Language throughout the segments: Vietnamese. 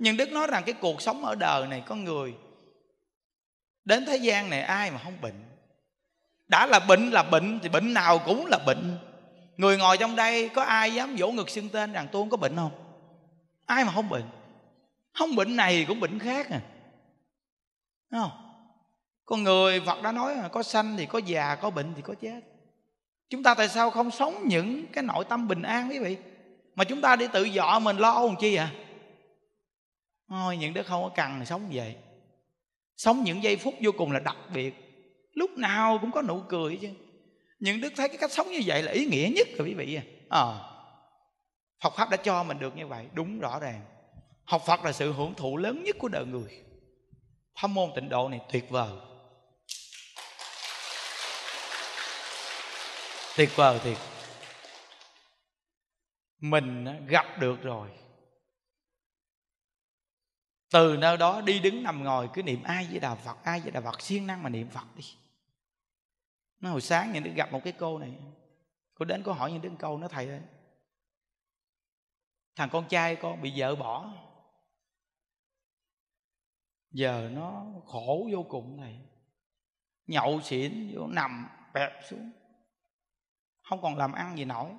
Nhưng Đức nói rằng cái cuộc sống ở đời này, con người đến thế gian này ai mà không bệnh. Đã là bệnh thì bệnh nào cũng là bệnh. Người ngồi trong đây có ai dám vỗ ngực xưng tên rằng tôi không có bệnh không? Ai mà không bệnh. Không bệnh này thì cũng bệnh khác à. Đúng không? Con người Phật đã nói là có sanh thì có già, có bệnh thì có chết. Chúng ta tại sao không sống những cái nội tâm bình an quý vị, mà chúng ta đi tự dọa mình lo âu làm chi à? Thôi những đứa không có cần sống như vậy. Sống những giây phút vô cùng là đặc biệt, lúc nào cũng có nụ cười chứ. Những đứa thấy cái cách sống như vậy là ý nghĩa nhất rồi quý vị à. Phật Pháp đã cho mình được như vậy, đúng rõ ràng. Học Phật là sự hưởng thụ lớn nhất của đời người. Pháp môn tịnh độ này tuyệt vời. Tuyệt vời thiệt. Mình gặp được rồi, từ nơi đó đi đứng nằm ngồi cứ niệm ai với Đà Phật, ai với Đà Phật, siêng năng mà niệm Phật đi. Nó hồi sáng nhìn được gặp một cái cô này, cô đến cô hỏi những đứa câu, nó thầy ơi, thằng con trai con bị vợ bỏ, giờ nó khổ vô cùng này, nhậu xỉn vô nằm bẹp xuống, không còn làm ăn gì nổi.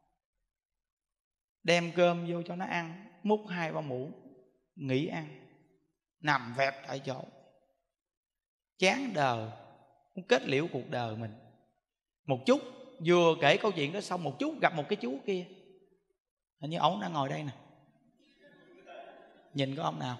Đem cơm vô cho nó ăn, múc 2-3 muỗng, nghỉ ăn, nằm vẹp tại chỗ, chán đời, muốn kết liễu cuộc đời mình. Một chút, vừa kể câu chuyện đó xong, một chút gặp một cái chú kia, hình như ổng đang ngồi đây nè, nhìn có ông nào?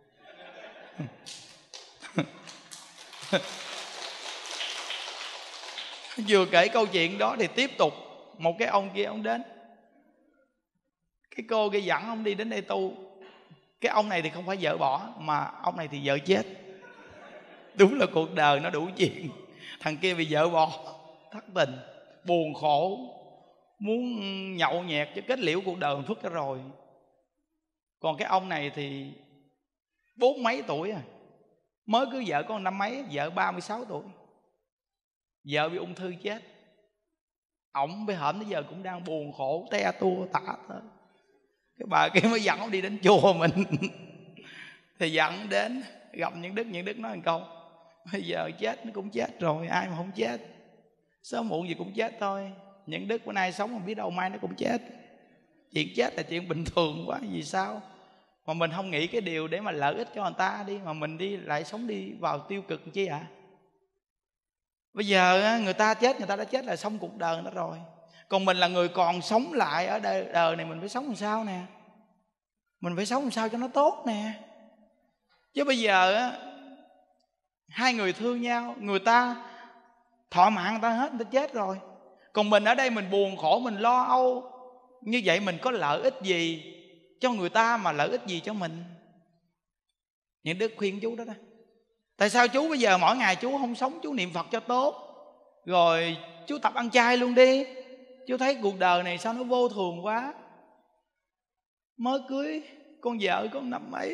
Vừa kể câu chuyện đó thì tiếp tục một cái ông kia ông đến, cái cô kia dẫn ông đi đến đây tu. Cái ông này thì không phải vợ bỏ, mà ông này thì vợ chết. Đúng là cuộc đời nó đủ chuyện. Thằng kia bị vợ bỏ, thất tình, buồn khổ, muốn nhậu nhẹt cho kết liễu cuộc đời mình phức ra rồi. Còn cái ông này thì 40 mấy tuổi à, mới cưới vợ có năm mấy, vợ 36 tuổi, vợ bị ung thư chết. Ổng bây hổm tới giờ cũng đang buồn khổ te tua tả tới. Cái bà kia mới dẫn ông đi đến chùa mình. Thì dẫn đến gặp những Đức nói một câu: bây giờ chết nó cũng chết rồi, ai mà không chết, sớm muộn gì cũng chết thôi. Những Đức bữa nay sống không biết đâu mai nó cũng chết. Chuyện chết là chuyện bình thường quá, vì sao mà mình không nghĩ cái điều để mà lợi ích cho người ta đi, mà mình đi lại sống đi vào tiêu cực chi ạ? Bây giờ người ta chết, người ta đã chết là xong cuộc đời đó rồi. Còn mình là người còn sống lại ở đời này, mình phải sống làm sao nè, mình phải sống làm sao cho nó tốt nè. Chứ bây giờ hai người thương nhau, người ta thọ mạng người ta hết, người ta chết rồi. Còn mình ở đây mình buồn khổ, mình lo âu, như vậy mình có lợi ích gì cho người ta mà lợi ích gì cho mình? Những Đức khuyên chú đó đó. Tại sao chú bây giờ mỗi ngày chú không sống, chú niệm Phật cho tốt, rồi chú tập ăn chay luôn đi. Chú thấy cuộc đời này sao nó vô thường quá. Mới cưới con vợ có năm mấy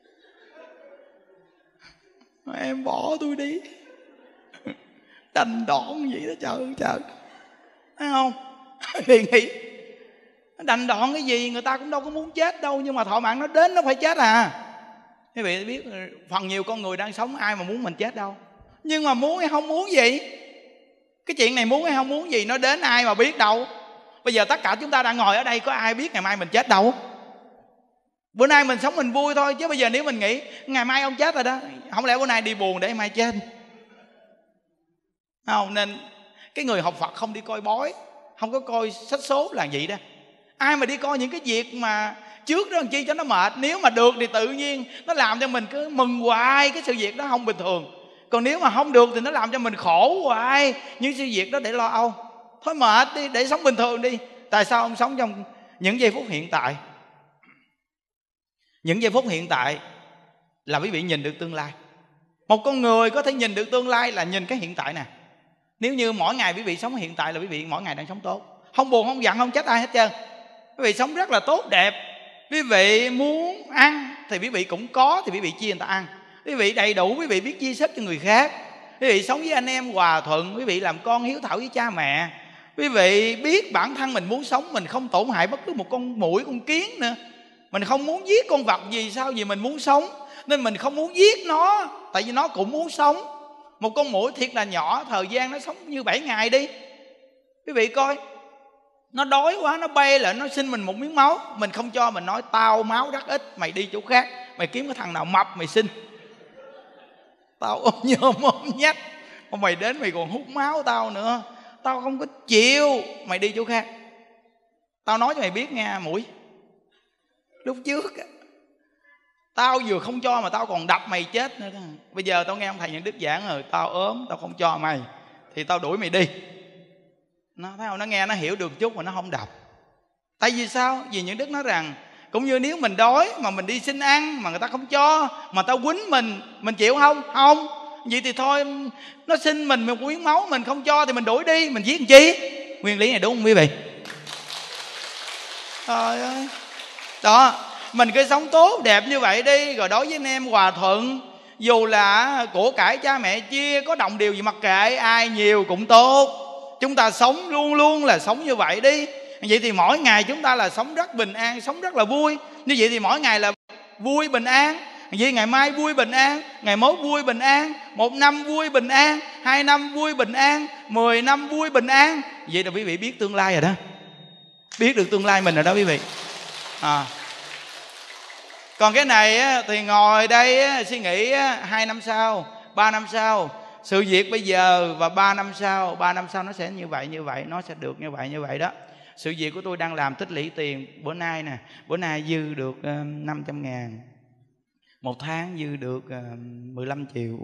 mà em bỏ tôi đi, đành đọn vậy đó. Trời thấy không? Thì nghĩ đành đọn cái gì, người ta cũng đâu có muốn chết đâu, nhưng mà thọ mạng nó đến nó phải chết à. Quý vị biết phần nhiều con người đang sống ai mà muốn mình chết đâu. Nhưng mà muốn hay không muốn gì, cái chuyện này muốn hay không muốn gì nó đến ai mà biết đâu. Bây giờ tất cả chúng ta đang ngồi ở đây có ai biết ngày mai mình chết đâu. Bữa nay mình sống mình vui thôi, chứ bây giờ nếu mình nghĩ ngày mai ông chết rồi đó, không lẽ bữa nay đi buồn để mai chết không? Nên cái người học Phật không đi coi bói, không có coi sách số là vậy đó. Ai mà đi coi những cái việc mà trước đó làm chi cho nó mệt. Nếu mà được thì tự nhiên nó làm cho mình cứ mừng hoài, cái sự việc đó không bình thường. Còn nếu mà không được thì nó làm cho mình khổ hoài, những sự việc đó để lo âu. Thôi mệt đi, để sống bình thường đi. Tại sao không sống trong những giây phút hiện tại? Những giây phút hiện tại là quý vị nhìn được tương lai. Một con người có thể nhìn được tương lai là nhìn cái hiện tại nè. Nếu như mỗi ngày quý vị sống hiện tại là quý vị mỗi ngày đang sống tốt, không buồn, không giận, không trách ai hết trơn. Quý vị sống rất là tốt đẹp. Quý vị muốn ăn thì quý vị cũng có, thì quý vị chia người ta ăn. Quý vị đầy đủ, quý vị biết chia sẻ cho người khác. Quý vị sống với anh em hòa thuận. Quý vị làm con hiếu thảo với cha mẹ. Quý vị biết bản thân mình muốn sống, mình không tổn hại bất cứ một con muỗi, con kiến nữa. Mình không muốn giết con vật gì sao? Vì mình muốn sống, nên mình không muốn giết nó, tại vì nó cũng muốn sống. Một con muỗi thiệt là nhỏ, thời gian nó sống như 7 ngày đi. Quý vị coi, nó đói quá, nó bay lại, nó xin mình một miếng máu. Mình không cho, mình nói tao máu rất ít, mày đi chỗ khác, mày kiếm cái thằng nào mập mày xin. Tao ôm nhôm ôm nhách, mà mày đến mày còn hút máu tao nữa, tao không có chịu, mày đi chỗ khác. Tao nói cho mày biết nha muỗi, lúc trước tao vừa không cho mà tao còn đập mày chết nữa đó. Bây giờ tao nghe ông thầy Nhuận Đức giảng rồi, tao ốm, tao không cho mày thì tao đuổi mày đi. Nó thấy không? Nó nghe nó hiểu được chút mà nó không đọc. Tại vì sao? Vì Nhuận Đức nói rằng cũng như nếu mình đói mà mình đi xin ăn mà người ta không cho, mà tao quýnh mình chịu không? Không. Vậy thì thôi, nó xin mình một miếng máu mình không cho thì mình đuổi đi, mình giết làm chi? Nguyên lý này đúng không quý vị? Trời ơi. Đó, mình cứ sống tốt đẹp như vậy đi, rồi đối với anh em hòa thuận. Dù là của cải cha mẹ chia, có đồng điều gì mặc kệ, ai nhiều cũng tốt. Chúng ta sống luôn luôn là sống như vậy đi. Vậy thì mỗi ngày chúng ta là sống rất bình an, sống rất là vui. Như vậy thì mỗi ngày là vui bình an. Vậy ngày mai vui bình an, ngày mốt vui bình an, 1 năm vui bình an, 2 năm vui bình an, 10 năm vui bình an. Vậy là quý vị biết tương lai rồi đó. Biết được tương lai mình rồi đó quý vị. Còn cái này thì ngồi đây suy nghĩ 2 năm sau, 3 năm sau, sự việc bây giờ và 3 năm sau. 3 năm sau nó sẽ như vậy, nó sẽ được như vậy đó. Sự việc của tôi đang làm tích lũy tiền. Bữa nay nè, bữa nay dư được 500.000, 1 tháng dư được 15 triệu,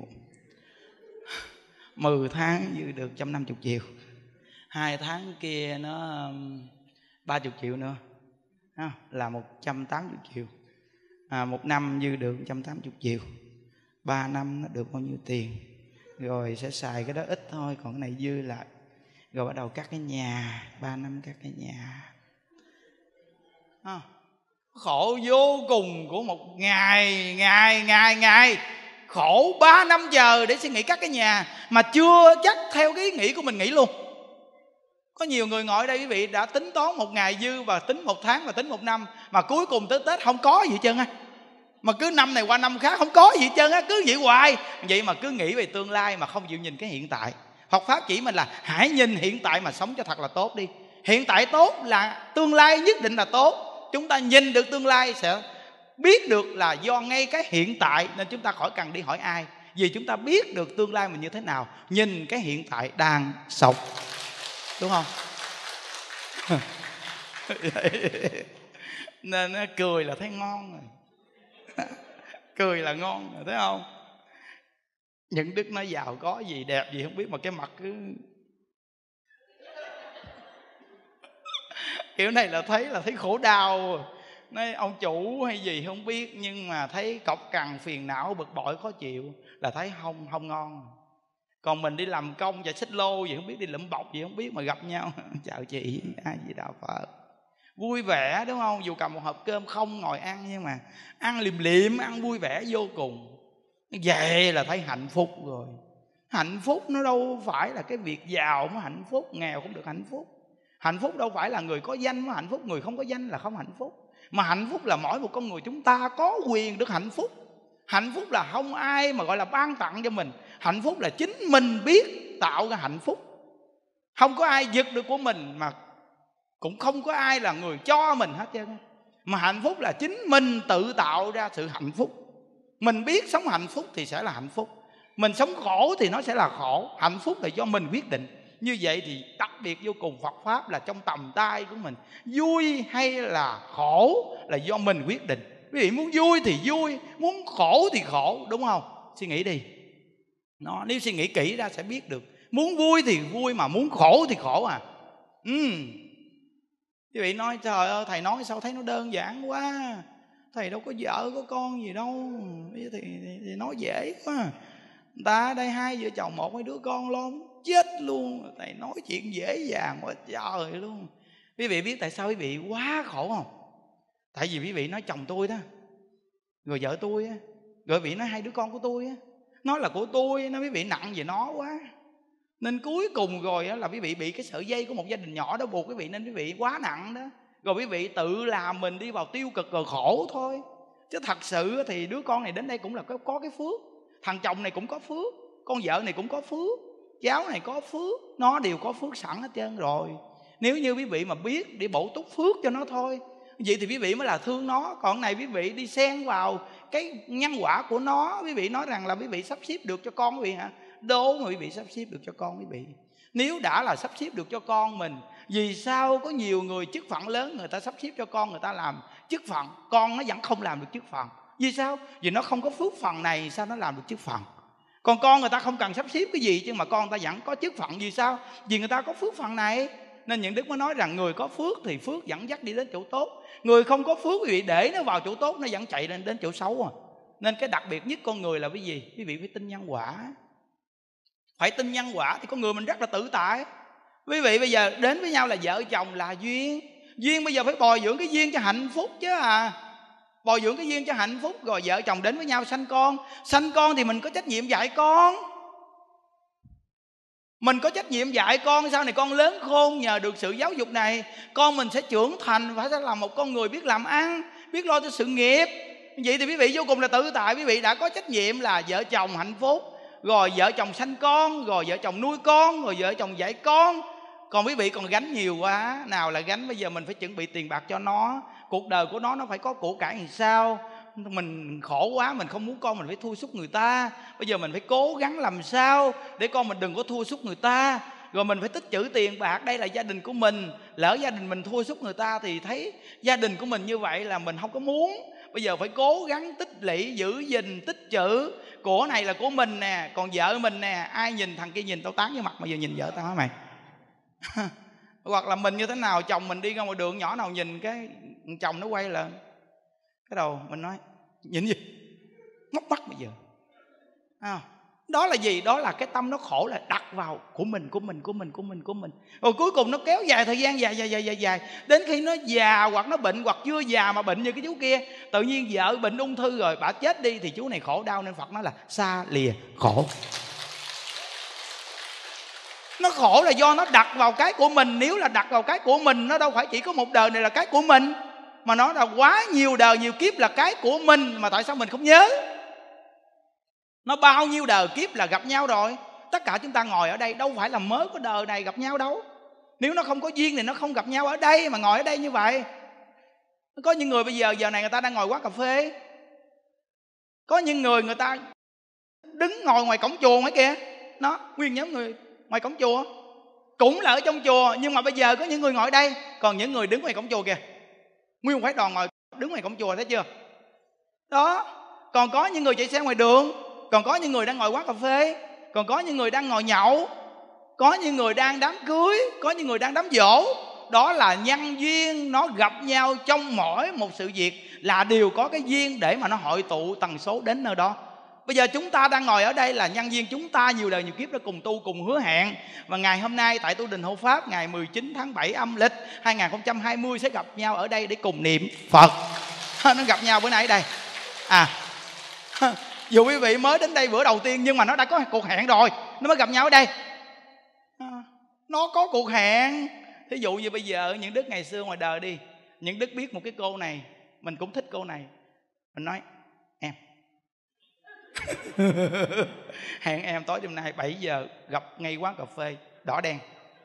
10 tháng dư được 150 triệu, 2 tháng kia nó 30 triệu nữa, là 180 triệu. 1 năm dư được 180 triệu, 3 năm nó được bao nhiêu tiền, rồi sẽ xài cái đó ít thôi, còn cái này dư lại. Rồi bắt đầu cắt cái nhà, 3 năm cắt cái nhà. Khổ vô cùng của một ngày khổ 3 năm giờ để suy nghĩ cắt cái nhà, mà chưa chắc theo cái ý nghĩ của mình nghĩ luôn. Có nhiều người ngồi ở đây quý vị đã tính toán 1 ngày dư, và tính 1 tháng, và tính 1 năm, mà cuối cùng tới Tết không có gì hết trơn á. Mà cứ năm này qua năm khác không có gì hết trơn á, cứ vậy hoài. Vậy mà cứ nghĩ về tương lai mà không chịu nhìn cái hiện tại. Phật Pháp chỉ mình là hãy nhìn hiện tại mà sống cho thật là tốt đi. Hiện tại tốt là tương lai nhất định là tốt. Chúng ta nhìn được tương lai sẽ biết được là do ngay cái hiện tại, nên chúng ta khỏi cần đi hỏi ai. Vì chúng ta biết được tương lai mình như thế nào, nhìn cái hiện tại đang sống, đúng không? Nên cười là thấy ngon rồi. Cười là ngon rồi, thấy không? Nhuận Đức nói giàu có gì đẹp gì không biết, mà cái mặt cứ kiểu này là thấy khổ đau. Nói ông chủ hay gì không biết, nhưng mà thấy cọc cằn phiền não bực bội khó chịu là thấy không ngon. Còn mình đi làm công chạy xích lô gì không biết, đi lụm bọc gì không biết, mà gặp nhau chào chị, ai gì đạo Phật, vui vẻ, đúng không? Dù cầm một hộp cơm không ngồi ăn, nhưng mà ăn liệm ăn vui vẻ vô cùng. Vậy là thấy hạnh phúc rồi. Hạnh phúc nó đâu phải là cái việc giàu mới hạnh phúc, nghèo cũng được hạnh phúc. Hạnh phúc đâu phải là người có danh mới hạnh phúc, người không có danh là không hạnh phúc. Mà hạnh phúc là mỗi một con người chúng ta có quyền được hạnh phúc. Hạnh phúc là không ai mà gọi là ban tặng cho mình. Hạnh phúc là chính mình biết tạo ra hạnh phúc. Không có ai giật được của mình, mà cũng không có ai là người cho mình hết trơn. Mà hạnh phúc là chính mình tự tạo ra sự hạnh phúc. Mình biết sống hạnh phúc thì sẽ là hạnh phúc. Mình sống khổ thì nó sẽ là khổ. Hạnh phúc là do mình quyết định. Như vậy thì đặc biệt vô cùng, Phật Pháp là trong tầm tay của mình. Vui hay là khổ là do mình quyết định. Quý vị muốn vui thì vui, muốn khổ thì khổ, đúng không? Suy nghĩ đi. Nếu suy nghĩ kỹ ra sẽ biết được. Muốn vui thì vui, mà muốn khổ thì khổ à. Quý vị nói trời ơi, thầy nói sao thấy nó đơn giản quá, thầy đâu có vợ có con gì đâu, thì nói dễ quá. Người ta ở đây 2 vợ chồng 1 2 đứa con lo chết luôn, thầy nói chuyện dễ dàng quá trời luôn. Quý vị biết tại sao quý vị quá khổ không? Tại vì quý vị nói chồng tôi đó, rồi vợ tôi á, rồi quý vị nói 2 đứa con của tôi á, nói là của tôi, nó quý vị nặng về nó quá. Nên cuối cùng rồi là quý vị bị cái sợi dây của một gia đình nhỏ đó buộc quý vị, nên quý vị quá nặng đó. Rồi quý vị tự làm mình đi vào tiêu cực rồi khổ thôi. Chứ thật sự thì đứa con này đến đây cũng là có cái phước. Thằng chồng này cũng có phước, con vợ này cũng có phước, cháu này có phước. Nó đều có phước sẵn hết trơn rồi. Nếu như quý vị mà biết để bổ túc phước cho nó thôi, vậy thì quý vị mới là thương nó. Còn này quý vị đi xen vào cái nhân quả của nó. Quý vị nói rằng là quý vị sắp xếp được cho con quý vị hả? Đố mà quý vị sắp xếp được cho con quý vị. Nếu đã là sắp xếp được cho con mình, vì sao có nhiều người chức phận lớn người ta sắp xếp cho con người ta làm chức phận, con nó vẫn không làm được chức phận? Vì sao? Vì nó không có phước phần này, sao nó làm được chức phận? Còn con người ta không cần sắp xếp cái gì, nhưng mà con người ta vẫn có chức phận. Vì sao? Vì người ta có phước phần này. Nên những đức mới nói rằng người có phước thì phước dẫn dắt đi đến chỗ tốt. Người không có phước quý vị để nó vào chỗ tốt, nó vẫn chạy đến chỗ xấu à. Nên cái đặc biệt nhất con người là cái gì? Quý vị phải tin nhân quả. Phải tin nhân quả thì con người mình rất là tự tại. Quý vị bây giờ đến với nhau là vợ chồng là duyên. Duyên bây giờ phải bồi dưỡng cái duyên cho hạnh phúc chứ à. Bồi dưỡng cái duyên cho hạnh phúc. Rồi vợ chồng đến với nhau sanh con. Sanh con thì mình có trách nhiệm dạy con. Mình có trách nhiệm dạy con. Sau này con lớn khôn, nhờ được sự giáo dục này, con mình sẽ trưởng thành và sẽ là một con người biết làm ăn, biết lo cho sự nghiệp. Vậy thì quý vị vô cùng là tự tại. Quý vị đã có trách nhiệm là vợ chồng hạnh phúc, rồi vợ chồng sanh con, rồi vợ chồng nuôi con, rồi vợ chồng dạy con. Còn quý vị còn gánh nhiều quá. Nào là gánh bây giờ mình phải chuẩn bị tiền bạc cho nó. Cuộc đời của nó phải có của cải làm sao. Mình khổ quá, mình không muốn con mình phải thua sút người ta. Bây giờ mình phải cố gắng làm sao để con mình đừng có thua sút người ta. Rồi mình phải tích trữ tiền bạc. Đây là gia đình của mình. Lỡ gia đình mình thua sút người ta thì thấy gia đình của mình như vậy là mình không có muốn. Bây giờ phải cố gắng tích lũy, giữ gìn, tích trữ. Của này là của mình nè, còn vợ mình nè. Ai nhìn thằng kia nhìn tao tán với mặt, mà giờ nhìn vợ tao hả mày? Hoặc là mình như thế nào, chồng mình đi ra ngoài đường, nhỏ nào nhìn cái chồng nó quay lại, cái đầu mình nói nhìn gì, móc mắt bây giờ đó là gì? Đó là cái tâm nó khổ, là đặt vào của mình. Rồi cuối cùng nó kéo dài thời gian dài. Đến khi nó già hoặc nó bệnh, hoặc chưa già mà bệnh như cái chú kia. Tự nhiên vợ bệnh ung thư rồi bà chết đi thì chú này khổ đau. Nên Phật nói là xa lìa khổ. Nó khổ là do nó đặt vào cái của mình. Nếu là đặt vào cái của mình, nó đâu phải chỉ có một đời này là cái của mình, mà nó là quá nhiều đời nhiều kiếp là cái của mình. Mà tại sao mình không nhớ? Nó bao nhiêu đời kiếp là gặp nhau rồi. Tất cả chúng ta ngồi ở đây đâu phải là mới có đời này gặp nhau đâu. Nếu nó không có duyên thì nó không gặp nhau ở đây, mà ngồi ở đây như vậy. Có những người bây giờ này người ta đang ngồi quán cà phê. Có những người người ta đứng ngồi ngoài cổng chùa ngoài kia. Nó nguyên nhóm người ngoài cổng chùa cũng là ở trong chùa, nhưng mà bây giờ có những người ngồi ở đây, còn những người đứng ngoài cổng chùa kìa. Nguyên một phái đoàn ngồi đứng ngoài cổng chùa, thấy chưa? Đó. Còn có những người chạy xe ngoài đường, còn có những người đang ngồi quán cà phê, còn có những người đang ngồi nhậu, có những người đang đám cưới, có những người đang đám giỗ. Đó là nhân duyên, nó gặp nhau trong mỗi một sự việc là đều có cái duyên để mà nó hội tụ tần số đến nơi đó. Bây giờ chúng ta đang ngồi ở đây là nhân duyên chúng ta nhiều đời nhiều kiếp đã cùng tu, cùng hứa hẹn. Và ngày hôm nay tại tu Đình Hộ Pháp, ngày 19 tháng 7 âm lịch 2020 sẽ gặp nhau ở đây để cùng niệm Phật. Nó gặp nhau bữa nay ở đây. Dù quý vị mới đến đây bữa đầu tiên, nhưng mà nó đã có cuộc hẹn rồi, nó mới gặp nhau ở đây. Nó có cuộc hẹn. Thí dụ như bây giờ những đức ngày xưa ngoài đời đi, những đức biết một cái cô này, mình cũng thích cô này, mình nói em hẹn em tối đêm nay 7 giờ gặp ngay quán cà phê đỏ đen.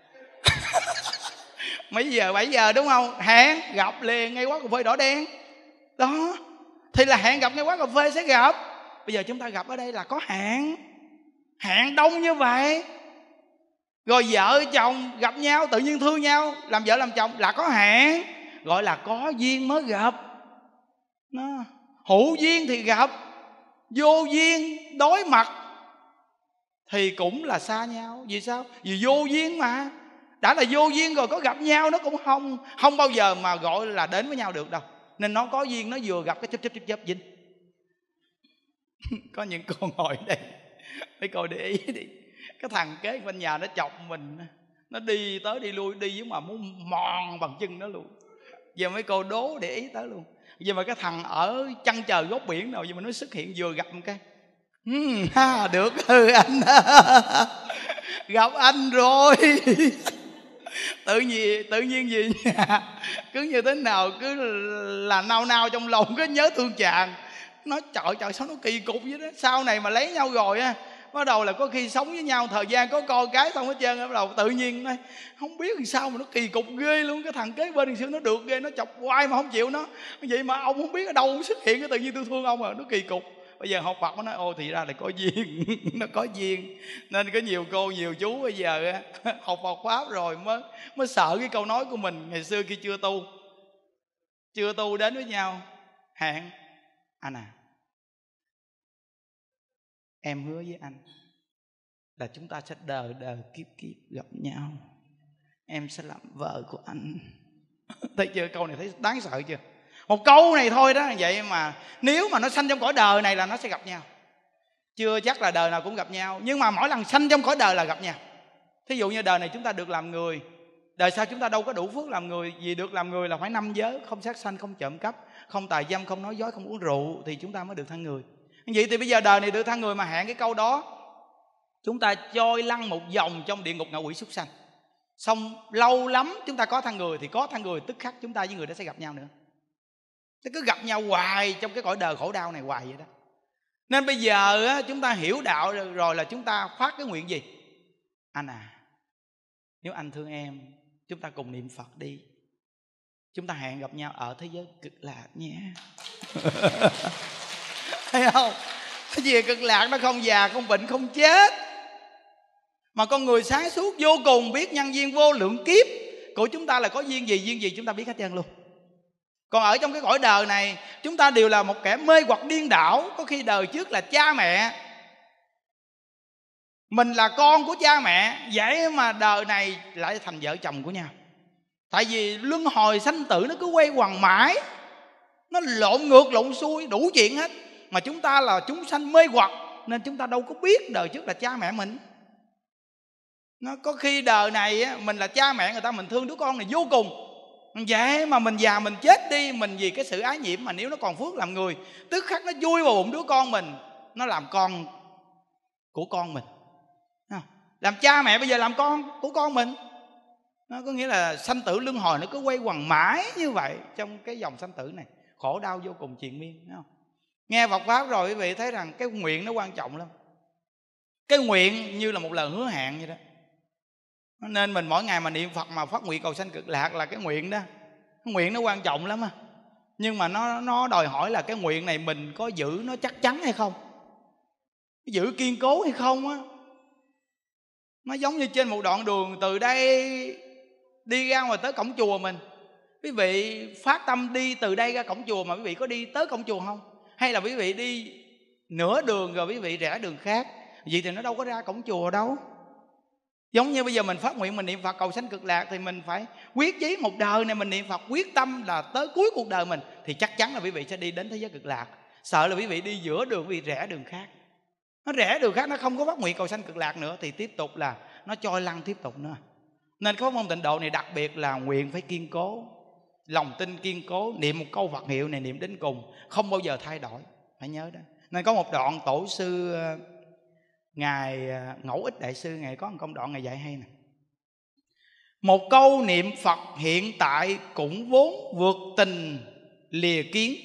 Mấy giờ? 7 giờ đúng không? Hẹn gặp liền ngay quán cà phê đỏ đen. Đó. Thì là hẹn gặp ngay quán cà phê sẽ gặp. Bây giờ chúng ta gặp ở đây là có hẹn. Hẹn đông như vậy. Rồi vợ chồng gặp nhau tự nhiên thương nhau, làm vợ làm chồng là có hẹn. Gọi là có duyên mới gặp. Đó. Hữu duyên thì gặp, vô duyên đối mặt thì cũng là xa nhau. Vì sao? Vì vô duyên mà. Đã là vô duyên rồi có gặp nhau nó cũng không bao giờ mà gọi là đến với nhau được đâu. Nên nó có duyên, nó vừa gặp cái chấp dính. Có những cô ngồi đây, mấy cô để ý đi, cái thằng kế bên nhà nó chọc mình, nó đi tới đi lui, đi với mà muốn mòn bằng chân nó luôn. Giờ mấy cô đố để ý tới luôn. Giờ mà cái thằng ở chân trời góc biển nào giờ mà nó xuất hiện vừa gặp một cái được anh gặp anh rồi. tự nhiên gì cứ như thế nào cứ là nao nao trong lòng, cứ nhớ thương chàng. Nói trời sao nó kỳ cục vậy đó. Sau này mà lấy nhau rồi á, bắt đầu là có khi sống với nhau thời gian có con cái xong hết trơn, bắt đầu tự nhiên nói không biết làm sao mà nó kỳ cục ghê luôn. Cái thằng kế bên xưa nó được ghê, nó chọc hoài mà không chịu nó. Vậy mà ông không biết ở đâu xuất hiện, cái tự nhiên tôi thương ông à, nó kỳ cục. Bây giờ học Phật nó nói ô thì ra là có duyên nó có duyên. Nên có nhiều cô nhiều chú bây giờ học Phật Pháp rồi mới sợ cái câu nói của mình ngày xưa khi chưa tu đến với nhau. Hẹn anh à, em hứa với anh là chúng ta sẽ đời đời kiếp kiếp gặp nhau, em sẽ làm vợ của anh. Thấy chưa, câu này thấy đáng sợ chưa? Một câu này thôi đó. Vậy mà nếu mà nó sanh trong cõi đời này là nó sẽ gặp nhau. Chưa chắc là đời nào cũng gặp nhau, nhưng mà mỗi lần sanh trong cõi đời là gặp nhau. Thí dụ như đời này chúng ta được làm người, đời sau chúng ta đâu có đủ phước làm người. Vì được làm người là phải 5 giới: không sát sanh, không trộm cắp, không tà dâm, không nói dối, không uống rượu, thì chúng ta mới được thân người. Vậy thì bây giờ đời này được thân người mà hẹn cái câu đó, chúng ta trôi lăn một vòng trong địa ngục ngạ quỷ súc sanh. Xong lâu lắm chúng ta có thân người, thì có thân người tức khắc chúng ta với người đó sẽ gặp nhau nữa. Nó cứ gặp nhau hoài trong cái cõi đời khổ đau này hoài vậy đó. Nên bây giờ chúng ta hiểu đạo rồi là chúng ta phát cái nguyện gì? Anh à, nếu anh thương em, chúng ta cùng niệm Phật đi, chúng ta hẹn gặp nhau ở thế giới cực lạc nhé. Thấy không? Cái gì cực lạc nó không già, không bệnh, không chết. Mà con người sáng suốt vô cùng, biết nhân duyên vô lượng kiếp của chúng ta là có duyên gì chúng ta biết hết trơn luôn. Còn ở trong cái cõi đời này, chúng ta đều là một kẻ mê hoặc điên đảo. Có khi đời trước là cha mẹ, mình là con của cha mẹ, vậy mà đời này lại thành vợ chồng của nhau. Tại vì luân hồi sanh tử nó cứ quay quằn mãi, nó lộn ngược lộn xuôi đủ chuyện hết. Mà chúng ta là chúng sanh mê hoặc, nên chúng ta đâu có biết đời trước là cha mẹ mình. Nó có khi đời này mình là cha mẹ người ta, mình thương đứa con này vô cùng. Vậy mà mình già mình chết đi, mình vì cái sự ái nhiễm, mà nếu nó còn phước làm người, tức khắc nó vui vào bụng đứa con mình, nó làm con của con mình. Làm cha mẹ bây giờ làm con của con mình. Nó có nghĩa là sanh tử luân hồi nó cứ quay quằn mãi như vậy trong cái dòng sanh tử này, khổ đau vô cùng triền miên, thấy không? Nghe Phật Pháp rồi quý vị thấy rằng cái nguyện nó quan trọng lắm. Cái nguyện như là một lời hứa hẹn vậy đó. Nên mình mỗi ngày mà niệm Phật mà phát nguyện cầu sanh cực lạc là cái nguyện đó. Cái nguyện nó quan trọng lắm á. Nhưng mà nó đòi hỏi là cái nguyện này mình có giữ nó chắc chắn hay không, giữ kiên cố hay không á. Nó giống như trên một đoạn đường từ đây đi ra ngoài tới cổng chùa mình. Quý vị phát tâm đi từ đây ra cổng chùa, mà quý vị có đi tới cổng chùa không? Hay là quý vị đi nửa đường rồi quý vị rẽ đường khác? Vậy thì nó đâu có ra cổng chùa đâu. Giống như bây giờ mình phát nguyện mình niệm Phật cầu sanh cực lạc, thì mình phải quyết chí một đời này mình niệm Phật, quyết tâm là tới cuối cuộc đời mình thì chắc chắn là quý vị sẽ đi đến thế giới cực lạc. Sợ là quý vị đi giữa đường quý vị rẽ đường khác, nó rẽ đường khác, nó không có phát nguyện cầu sanh cực lạc nữa, thì tiếp tục là nó trôi lăn tiếp tục nữa. Nên cái pháp môn tịnh độ này đặc biệt là nguyện phải kiên cố, lòng tin kiên cố, niệm một câu Phật hiệu này niệm đến cùng, không bao giờ thay đổi, phải nhớ đó. Nên có một đoạn tổ sư Ngài Ngẫu Ích Đại Sư, Ngài có một công đoạn Ngài dạy hay nè: một câu niệm Phật hiện tại cũng vốn vượt tình lìa kiến,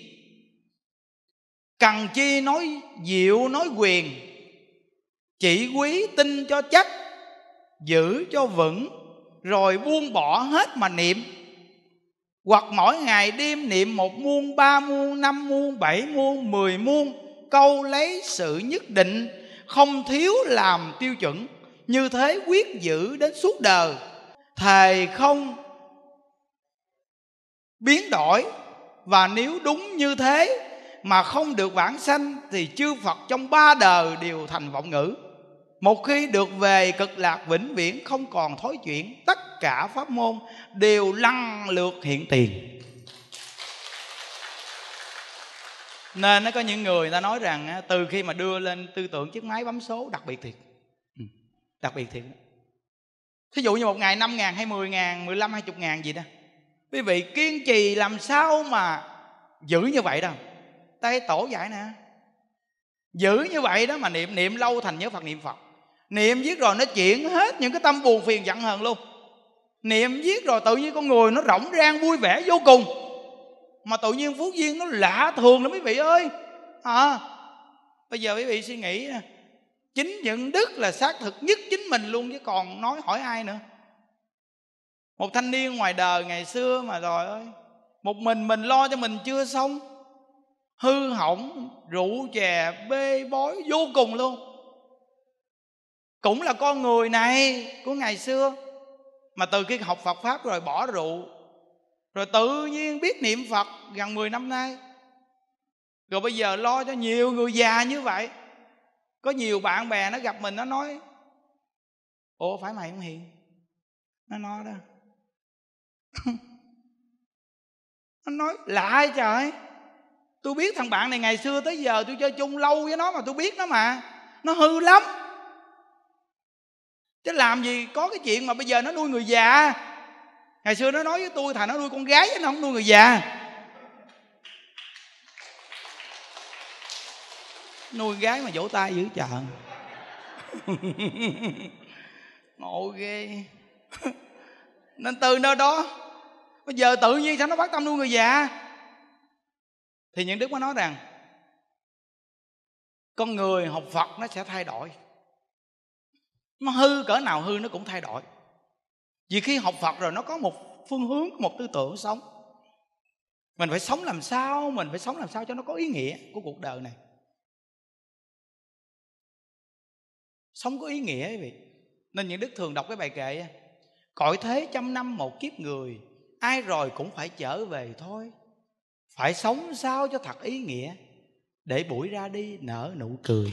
cần chi nói diệu nói quyền, chỉ quý tin cho chắc, giữ cho vững, rồi buông bỏ hết mà niệm. Hoặc mỗi ngày đêm niệm 1 muôn, 3 muôn, 5 muôn, 7 muôn, 10 muôn, câu lấy sự nhất định, không thiếu làm tiêu chuẩn. Như thế quyết giữ đến suốt đời, thề không biến đổi. Và nếu đúng như thế mà không được vãng sanh, thì chư Phật trong 3 đời đều thành vọng ngữ. Một khi được về cực lạc vĩnh viễn, không còn thối chuyển, tất cả pháp môn đều lăng lượt hiện tiền. Nên nó có những người ta nói rằng từ khi mà đưa lên tư tưởng chiếc máy bấm số, đặc biệt thiệt, đặc biệt thiệt. Thí dụ như một ngày 5.000 hay 10.000, 15, 20.000 gì đó, quý vị kiên trì làm sao mà giữ như vậy đâu. Tay tổ dạy nè, giữ như vậy đó mà niệm lâu thành nhớ Phật, niệm Phật. Niệm viết rồi nó chuyển hết những cái tâm buồn phiền giận hờn luôn. Niệm viết rồi tự nhiên con người nó rỗng rang vui vẻ vô cùng. Mà tự nhiên phước duyên nó lạ thường lắm quý vị ơi. Bây giờ quý vị suy nghĩ, chính những đức là xác thực nhất chính mình luôn, chứ còn nói hỏi ai nữa. Một thanh niên ngoài đời ngày xưa mà rồi ơi, một mình lo cho mình chưa xong, hư hỏng, rượu chè bê bối vô cùng luôn. Cũng là con người này của ngày xưa, mà từ khi học Phật Pháp rồi bỏ rượu, rồi tự nhiên biết niệm Phật gần 10 năm nay. Rồi bây giờ lo cho nhiều người già như vậy. Có nhiều bạn bè nó gặp mình nó nói: ủa phải mày không Hiền? Nó nói đó. Nó nói lạ trời, tôi biết thằng bạn này ngày xưa tới giờ tôi chơi chung lâu với nó mà tôi biết nó mà nó hư lắm. Chứ làm gì có cái chuyện mà bây giờ nó nuôi người già. Ngày xưa nó nói với tôi thà nó nuôi con gái chứ nó không nuôi người già. Nuôi gái mà vỗ tay dữ trời. Ngộ ghê. Nên từ nơi đó bây giờ tự nhiên sao nó bắt tâm nuôi người già. Thì những đức mới nói rằng con người học Phật nó sẽ thay đổi. Nó hư cỡ nào hư nó cũng thay đổi. Vì khi học Phật rồi nó có một phương hướng, một tư tưởng sống. Mình phải sống làm sao, mình phải sống làm sao cho nó có ý nghĩa của cuộc đời này. Sống có ý nghĩa quý vị. Nên những đức thường đọc cái bài kệ: cõi thế trăm năm một kiếp người, ai rồi cũng phải trở về thôi. Phải sống sao cho thật ý nghĩa, để buổi ra đi nở nụ cười.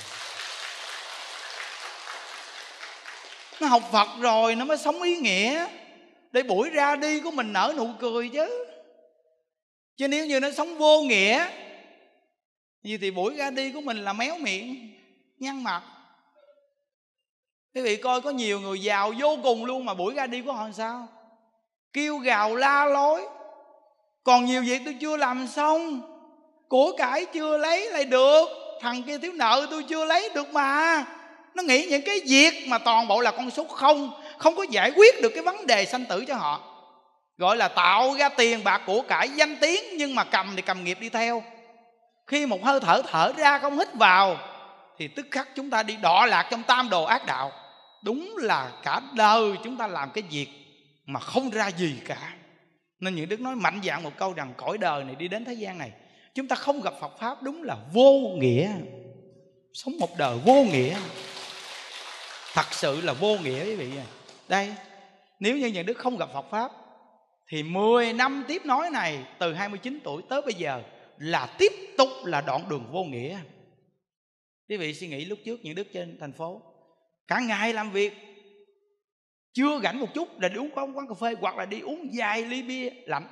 Nó học Phật rồi nó mới sống ý nghĩa, để buổi ra đi của mình nở nụ cười chứ. Chứ nếu như nó sống vô nghĩa như thì buổi ra đi của mình là méo miệng, nhăn mặt. Quý vị coi có nhiều người giàu vô cùng luôn mà buổi ra đi của họ làm sao? Kêu gào la lối. Còn nhiều việc tôi chưa làm xong, của cải chưa lấy lại được, thằng kia thiếu nợ tôi chưa lấy được mà. Nó nghĩ những cái việc mà toàn bộ là con số không, không có giải quyết được cái vấn đề sanh tử cho họ. Gọi là tạo ra tiền bạc của cải danh tiếng, nhưng mà cầm thì cầm nghiệp đi theo. Khi một hơi thở thở ra không hít vào thì tức khắc chúng ta đi đọa lạc trong tam đồ ác đạo. Đúng là cả đời chúng ta làm cái việc mà không ra gì cả. Nên những đức nói mạnh dạn một câu rằng cõi đời này đi đến thế gian này, chúng ta không gặp Phật Pháp đúng là vô nghĩa. Sống một đời vô nghĩa, thật sự là vô nghĩa quý vị. Đây, nếu như những đức không gặp Phật Pháp thì 10 năm tiếp nối này, từ 29 tuổi tới bây giờ, là tiếp tục là đoạn đường vô nghĩa. Quý vị suy nghĩ lúc trước những đức trên thành phố, cả ngày làm việc, chưa rảnh một chút là đi uống quán cà phê, hoặc là đi uống vài ly bia lạnh.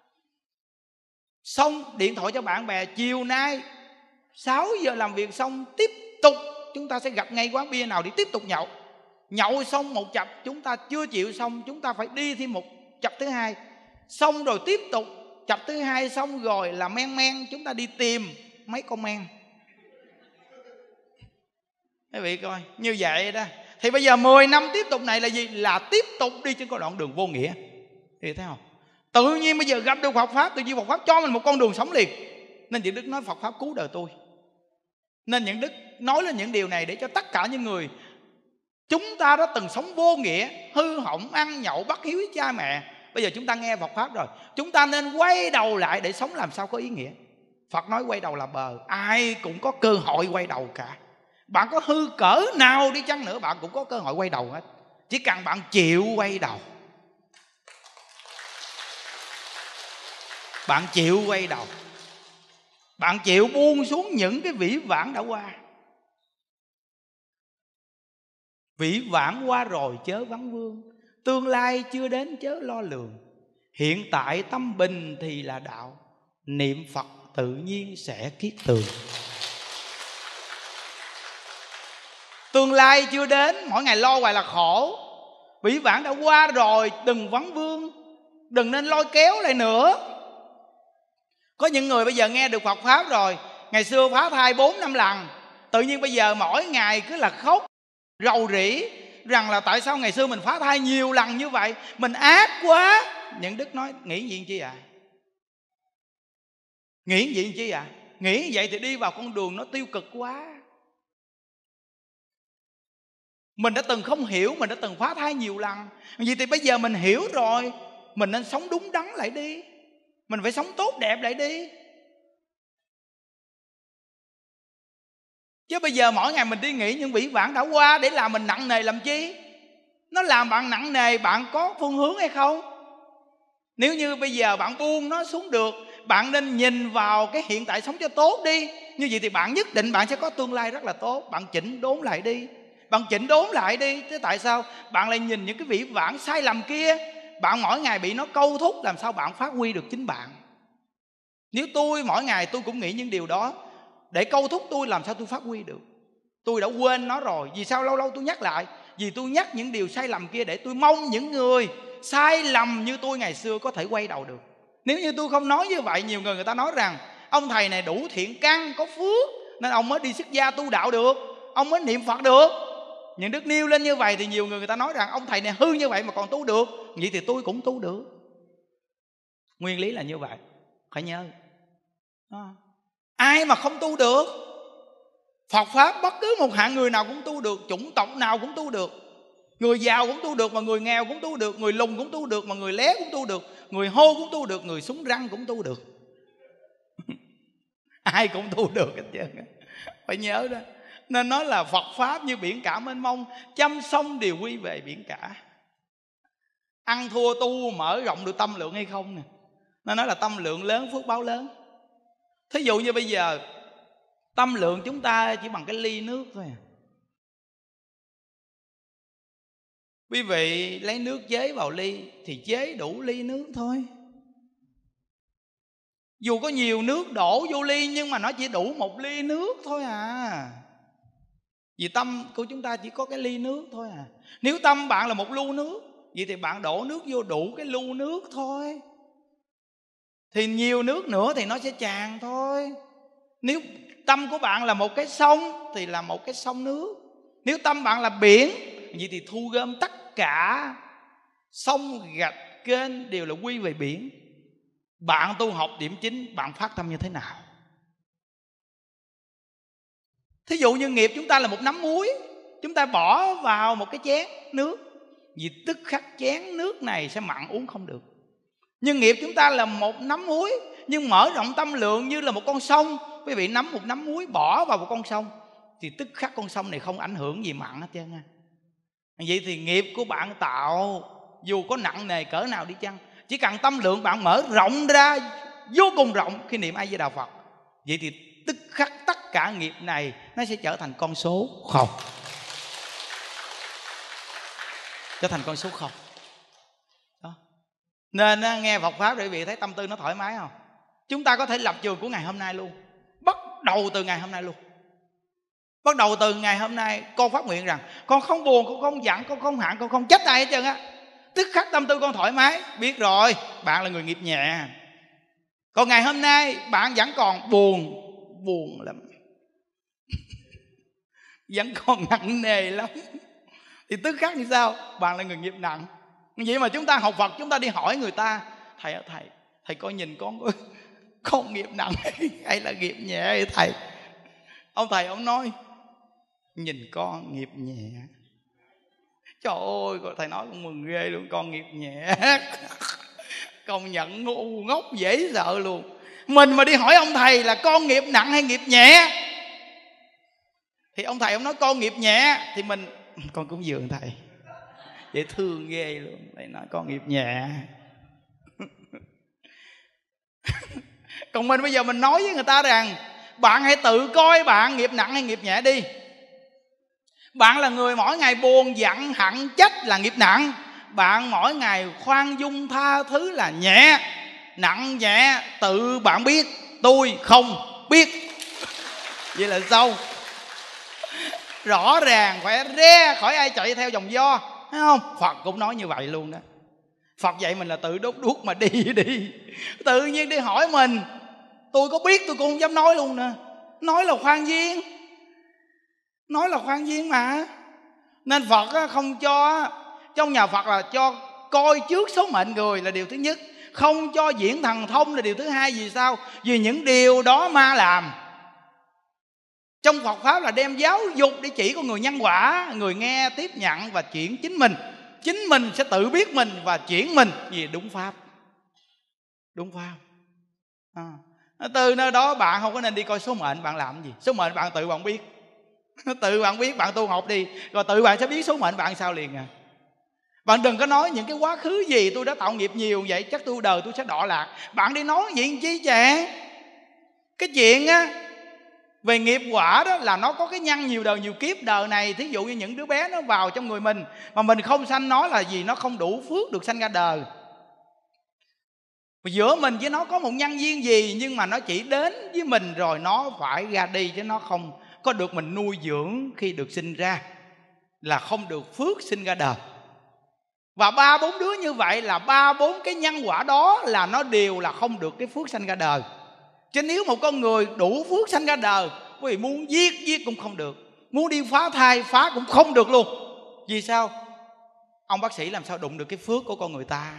Xong điện thoại cho bạn bè, chiều nay 6 giờ làm việc xong tiếp tục chúng ta sẽ gặp ngay quán bia nào để tiếp tục nhậu. Nhậu xong một chập chúng ta chưa chịu xong, chúng ta phải đi thêm một chập thứ hai. Xong rồi tiếp tục chập thứ hai, xong rồi là men chúng ta đi tìm mấy con men. Quý vị coi như vậy đó. Thì bây giờ 10 năm tiếp tục này là gì? Là tiếp tục đi trên con đoạn đường vô nghĩa. Thì thấy không? Tự nhiên bây giờ gặp được Phật Pháp, tự nhiên Phật Pháp cho mình một con đường sống liền. Nên những đức nói Phật Pháp cứu đời tôi. Nên những đức nói lên những điều này để cho tất cả những người chúng ta đã từng sống vô nghĩa, hư hỏng, ăn nhậu, bất hiếu với cha mẹ, bây giờ chúng ta nghe Phật Pháp rồi, chúng ta nên quay đầu lại để sống làm sao có ý nghĩa. Phật nói quay đầu là bờ, ai cũng có cơ hội quay đầu cả. Bạn có hư cỡ nào đi chăng nữa, bạn cũng có cơ hội quay đầu hết. Chỉ cần bạn chịu quay đầu. Bạn chịu quay đầu, bạn chịu buông xuống những cái vĩ vãng đã qua. Vĩ vãng qua rồi chớ vắng vương, tương lai chưa đến chớ lo lường. Hiện tại tâm bình thì là đạo, niệm Phật tự nhiên sẽ kiết tường. Tương lai chưa đến, mỗi ngày lo hoài là khổ. Vĩ vãng đã qua rồi, đừng vấn vương, đừng nên lôi kéo lại nữa. Có những người bây giờ nghe được Phật Pháp rồi, ngày xưa phá thai 4-5 lần, tự nhiên bây giờ mỗi ngày cứ là khóc rầu rĩ, rằng là tại sao ngày xưa mình phá thai nhiều lần như vậy, mình ác quá. Những Đức nói nghĩ gì chi ạ? Nghĩ gì chi ạ? Nghĩ vậy thì đi vào con đường nó tiêu cực quá. Mình đã từng không hiểu, mình đã từng phá thai nhiều lần. Vậy thì bây giờ mình hiểu rồi, mình nên sống đúng đắn lại đi. Mình phải sống tốt đẹp lại đi. Chứ bây giờ mỗi ngày mình đi nghĩ những vĩ vãng đã qua để làm mình nặng nề làm chi? Nó làm bạn nặng nề, bạn có phương hướng hay không? Nếu như bây giờ bạn buông nó xuống được, bạn nên nhìn vào cái hiện tại sống cho tốt đi. Như vậy thì bạn nhất định bạn sẽ có tương lai rất là tốt. Bạn chỉnh đốn lại đi. Bạn chỉnh đốn lại đi. Thế tại sao bạn lại nhìn những cái vĩ vãng sai lầm kia? Bạn mỗi ngày bị nó câu thúc, làm sao bạn phát huy được chính bạn? Nếu tôi mỗi ngày tôi cũng nghĩ những điều đó để câu thúc tôi, làm sao tôi phát huy được? Tôi đã quên nó rồi. Vì sao lâu lâu tôi nhắc lại? Vì tôi nhắc những điều sai lầm kia để tôi mong những người sai lầm như tôi ngày xưa có thể quay đầu được. Nếu như tôi không nói như vậy, nhiều người ta nói rằng ông thầy này đủ thiện căn, có phước nên ông mới đi xuất gia tu đạo được, ông mới niệm Phật được. Những Đức nêu lên như vậy thì nhiều người ta nói rằng ông thầy này hư như vậy mà còn tu được, vậy thì tôi cũng tu được. Nguyên lý là như vậy, phải nhớ. Ai mà không tu được? Phật Pháp bất cứ một hạng người nào cũng tu được, chủng tộc nào cũng tu được. Người giàu cũng tu được mà người nghèo cũng tu được, người lùn cũng tu được mà người lé cũng tu được, người hô cũng tu được, người súng răng cũng tu được. Ai cũng tu được hết trơn. Phải nhớ đó. Nên nói là Phật Pháp như biển cả mênh mông, trăm sông đều quy về biển cả. Ăn thua tu mở rộng được tâm lượng hay không nè. Nên nói là tâm lượng lớn phước báo lớn. Thí dụ như bây giờ tâm lượng chúng ta chỉ bằng cái ly nước thôi à. Quý vị lấy nước chế vào ly thì chế đủ ly nước thôi. Dù có nhiều nước đổ vô ly nhưng mà nó chỉ đủ một ly nước thôi à. Vì tâm của chúng ta chỉ có cái ly nước thôi à. Nếu tâm bạn là một lu nước, vậy thì bạn đổ nước vô đủ cái lu nước thôi. Thì nhiều nước nữa thì nó sẽ tràn thôi. Nếu tâm của bạn là một cái sông thì là một cái sông nước. Nếu tâm bạn là biển, vậy thì thu gom tất cả sông, gạch, kênh đều là quy về biển. Bạn tu học điểm chính, bạn phát tâm như thế nào? Thí dụ như nghiệp chúng ta là một nắm muối, chúng ta bỏ vào một cái chén nước, vì tức khắc chén nước này sẽ mặn uống không được. Nhưng nghiệp chúng ta là một nắm muối, nhưng mở rộng tâm lượng như là một con sông. Quý vị nắm một nắm muối bỏ vào một con sông thì tức khắc con sông này không ảnh hưởng gì mặn hết trơn. Vậy thì nghiệp của bạn tạo dù có nặng nề cỡ nào đi chăng, chỉ cần tâm lượng bạn mở rộng ra vô cùng rộng khi niệm A Di Đà Phật, vậy thì tức khắc tất cả nghiệp này nó sẽ trở thành con số không. Trở thành con số không. Đó. Nên nghe Phật Pháp để quý vị thấy tâm tư nó thoải mái không? Chúng ta có thể lập trường của ngày hôm nay luôn. Bắt đầu từ ngày hôm nay luôn. Bắt đầu từ ngày hôm nay con phát nguyện rằng con không buồn, con không giận, con không hận, con không trách ai hết trơn á. Tức khắc tâm tư con thoải mái. Biết rồi, bạn là người nghiệp nhẹ. Còn ngày hôm nay bạn vẫn còn buồn lắm vẫn còn nặng nề lắm, thì tức khắc như sao? Bạn là người nghiệp nặng. Vậy mà chúng ta học Phật, chúng ta đi hỏi người ta: Thầy coi nhìn con nghiệp nặng hay là nghiệp nhẹ vậy thầy? Ông thầy ông nói: nhìn con nghiệp nhẹ. Trời ơi, thầy nói con mừng ghê luôn, con nghiệp nhẹ. Công nhận ngu ngốc dễ sợ luôn. Mình mà đi hỏi ông thầy là con nghiệp nặng hay nghiệp nhẹ, thì ông thầy ông nói con nghiệp nhẹ, thì mình con cũng dường thầy dễ thương ghê luôn. Thầy nói con nghiệp nhẹ. Còn mình bây giờ mình nói với người ta rằng bạn hãy tự coi bạn nghiệp nặng hay nghiệp nhẹ đi. Bạn là người mỗi ngày buồn giận hận trách là nghiệp nặng. Bạn mỗi ngày khoan dung tha thứ là nhẹ. Nặng nhẹ tự bạn biết, tôi không biết. Vậy là sao? Rõ ràng phải re khỏi ai chạy theo dòng do, thấy không? Phật cũng nói như vậy luôn đó. Phật dạy mình là tự đốt đuốc mà đi. Tự nhiên đi hỏi mình, tôi có biết tôi cũng không dám nói luôn nè. Nói là khoan duyên, nói là khoan duyên mà. Nên Phật không cho, trong nhà Phật là cho coi trước số mệnh người là điều thứ nhất, không cho diễn thần thông là điều thứ hai. Vì sao? Vì những điều đó ma làm. Trong Phật Pháp là đem giáo dục để chỉ con người nhân quả, người nghe tiếp nhận và chuyển chính mình. Chính mình sẽ tự biết mình và chuyển mình vì đúng Pháp. Đúng Pháp. Từ nơi đó bạn không có nên đi coi số mệnh bạn làm gì. Số mệnh bạn tự bạn biết. Tự bạn biết, bạn tu học đi, rồi tự bạn sẽ biết số mệnh bạn sao liền à. Bạn đừng có nói những cái quá khứ gì tôi đã tạo nghiệp nhiều vậy, chắc tôi đời tôi sẽ đọa lạc. Bạn đi nói gì chi chàng. Cái chuyện về nghiệp quả đó là nó có cái nhân nhiều đời nhiều kiếp. Đời này thí dụ như những đứa bé nó vào trong người mình mà mình không sanh nó là gì? Nó không đủ phước được sanh ra đời. Và giữa mình với nó có một nhân duyên gì, nhưng mà nó chỉ đến với mình rồi nó phải ra đi, chứ nó không có được mình nuôi dưỡng khi được sinh ra, là không được phước sinh ra đời. Và 3-4 đứa như vậy là 3-4 cái nhân quả đó là nó đều là không được cái phước sanh ra đời. Chứ nếu một con người đủ phước sanh ra đời, quý vị muốn giết cũng không được, muốn đi phá thai phá cũng không được luôn. Vì sao? Ông bác sĩ làm sao đụng được cái phước của con người ta?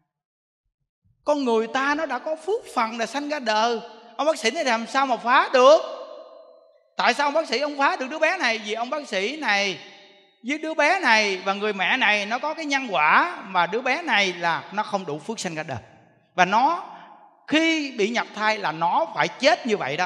Con người ta nó đã có phước phần là sanh ra đời. Ông bác sĩ này làm sao mà phá được? Tại sao ông bác sĩ ông phá được đứa bé này? Vì ông bác sĩ này với đứa bé này và người mẹ này nó có cái nhân quả, mà đứa bé này là nó không đủ phước sanh ra đời. Và nó khi bị nhập thai là nó phải chết như vậy đó.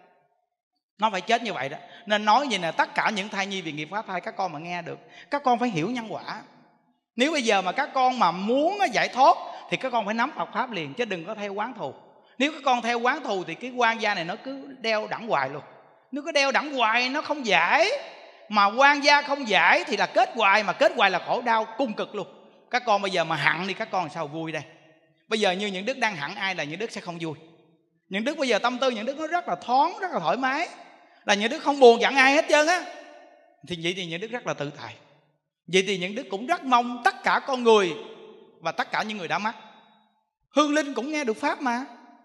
Nó phải chết như vậy đó. Nên nói gì nè, tất cả những thai nhi vì nghiệp phá thai, các con mà nghe được, các con phải hiểu nhân quả. Nếu bây giờ mà các con mà muốn giải thoát thì các con phải nắm Phật Pháp liền, chứ đừng có theo quán thù. Nếu các con theo quán thù thì cái quan gia này nó cứ đeo đẳng hoài luôn. Nếu cứ đeo đẳng hoài nó không giải. Mà quan gia không giải thì là kết hoài, mà kết hoài là khổ đau cung cực luôn. Các con bây giờ mà hận thì các con sao vui đây? Bây giờ như những đức đang hận ai là những đức sẽ không vui. Những đức bây giờ tâm tư những đức nó rất là thoáng, rất là thoải mái, là những đức không buồn giận ai hết trơn á. Thì vậy thì những đức rất là tự tại. Vậy thì những đức cũng rất mong tất cả con người và tất cả những người đã mất, hương linh cũng nghe được Pháp mà.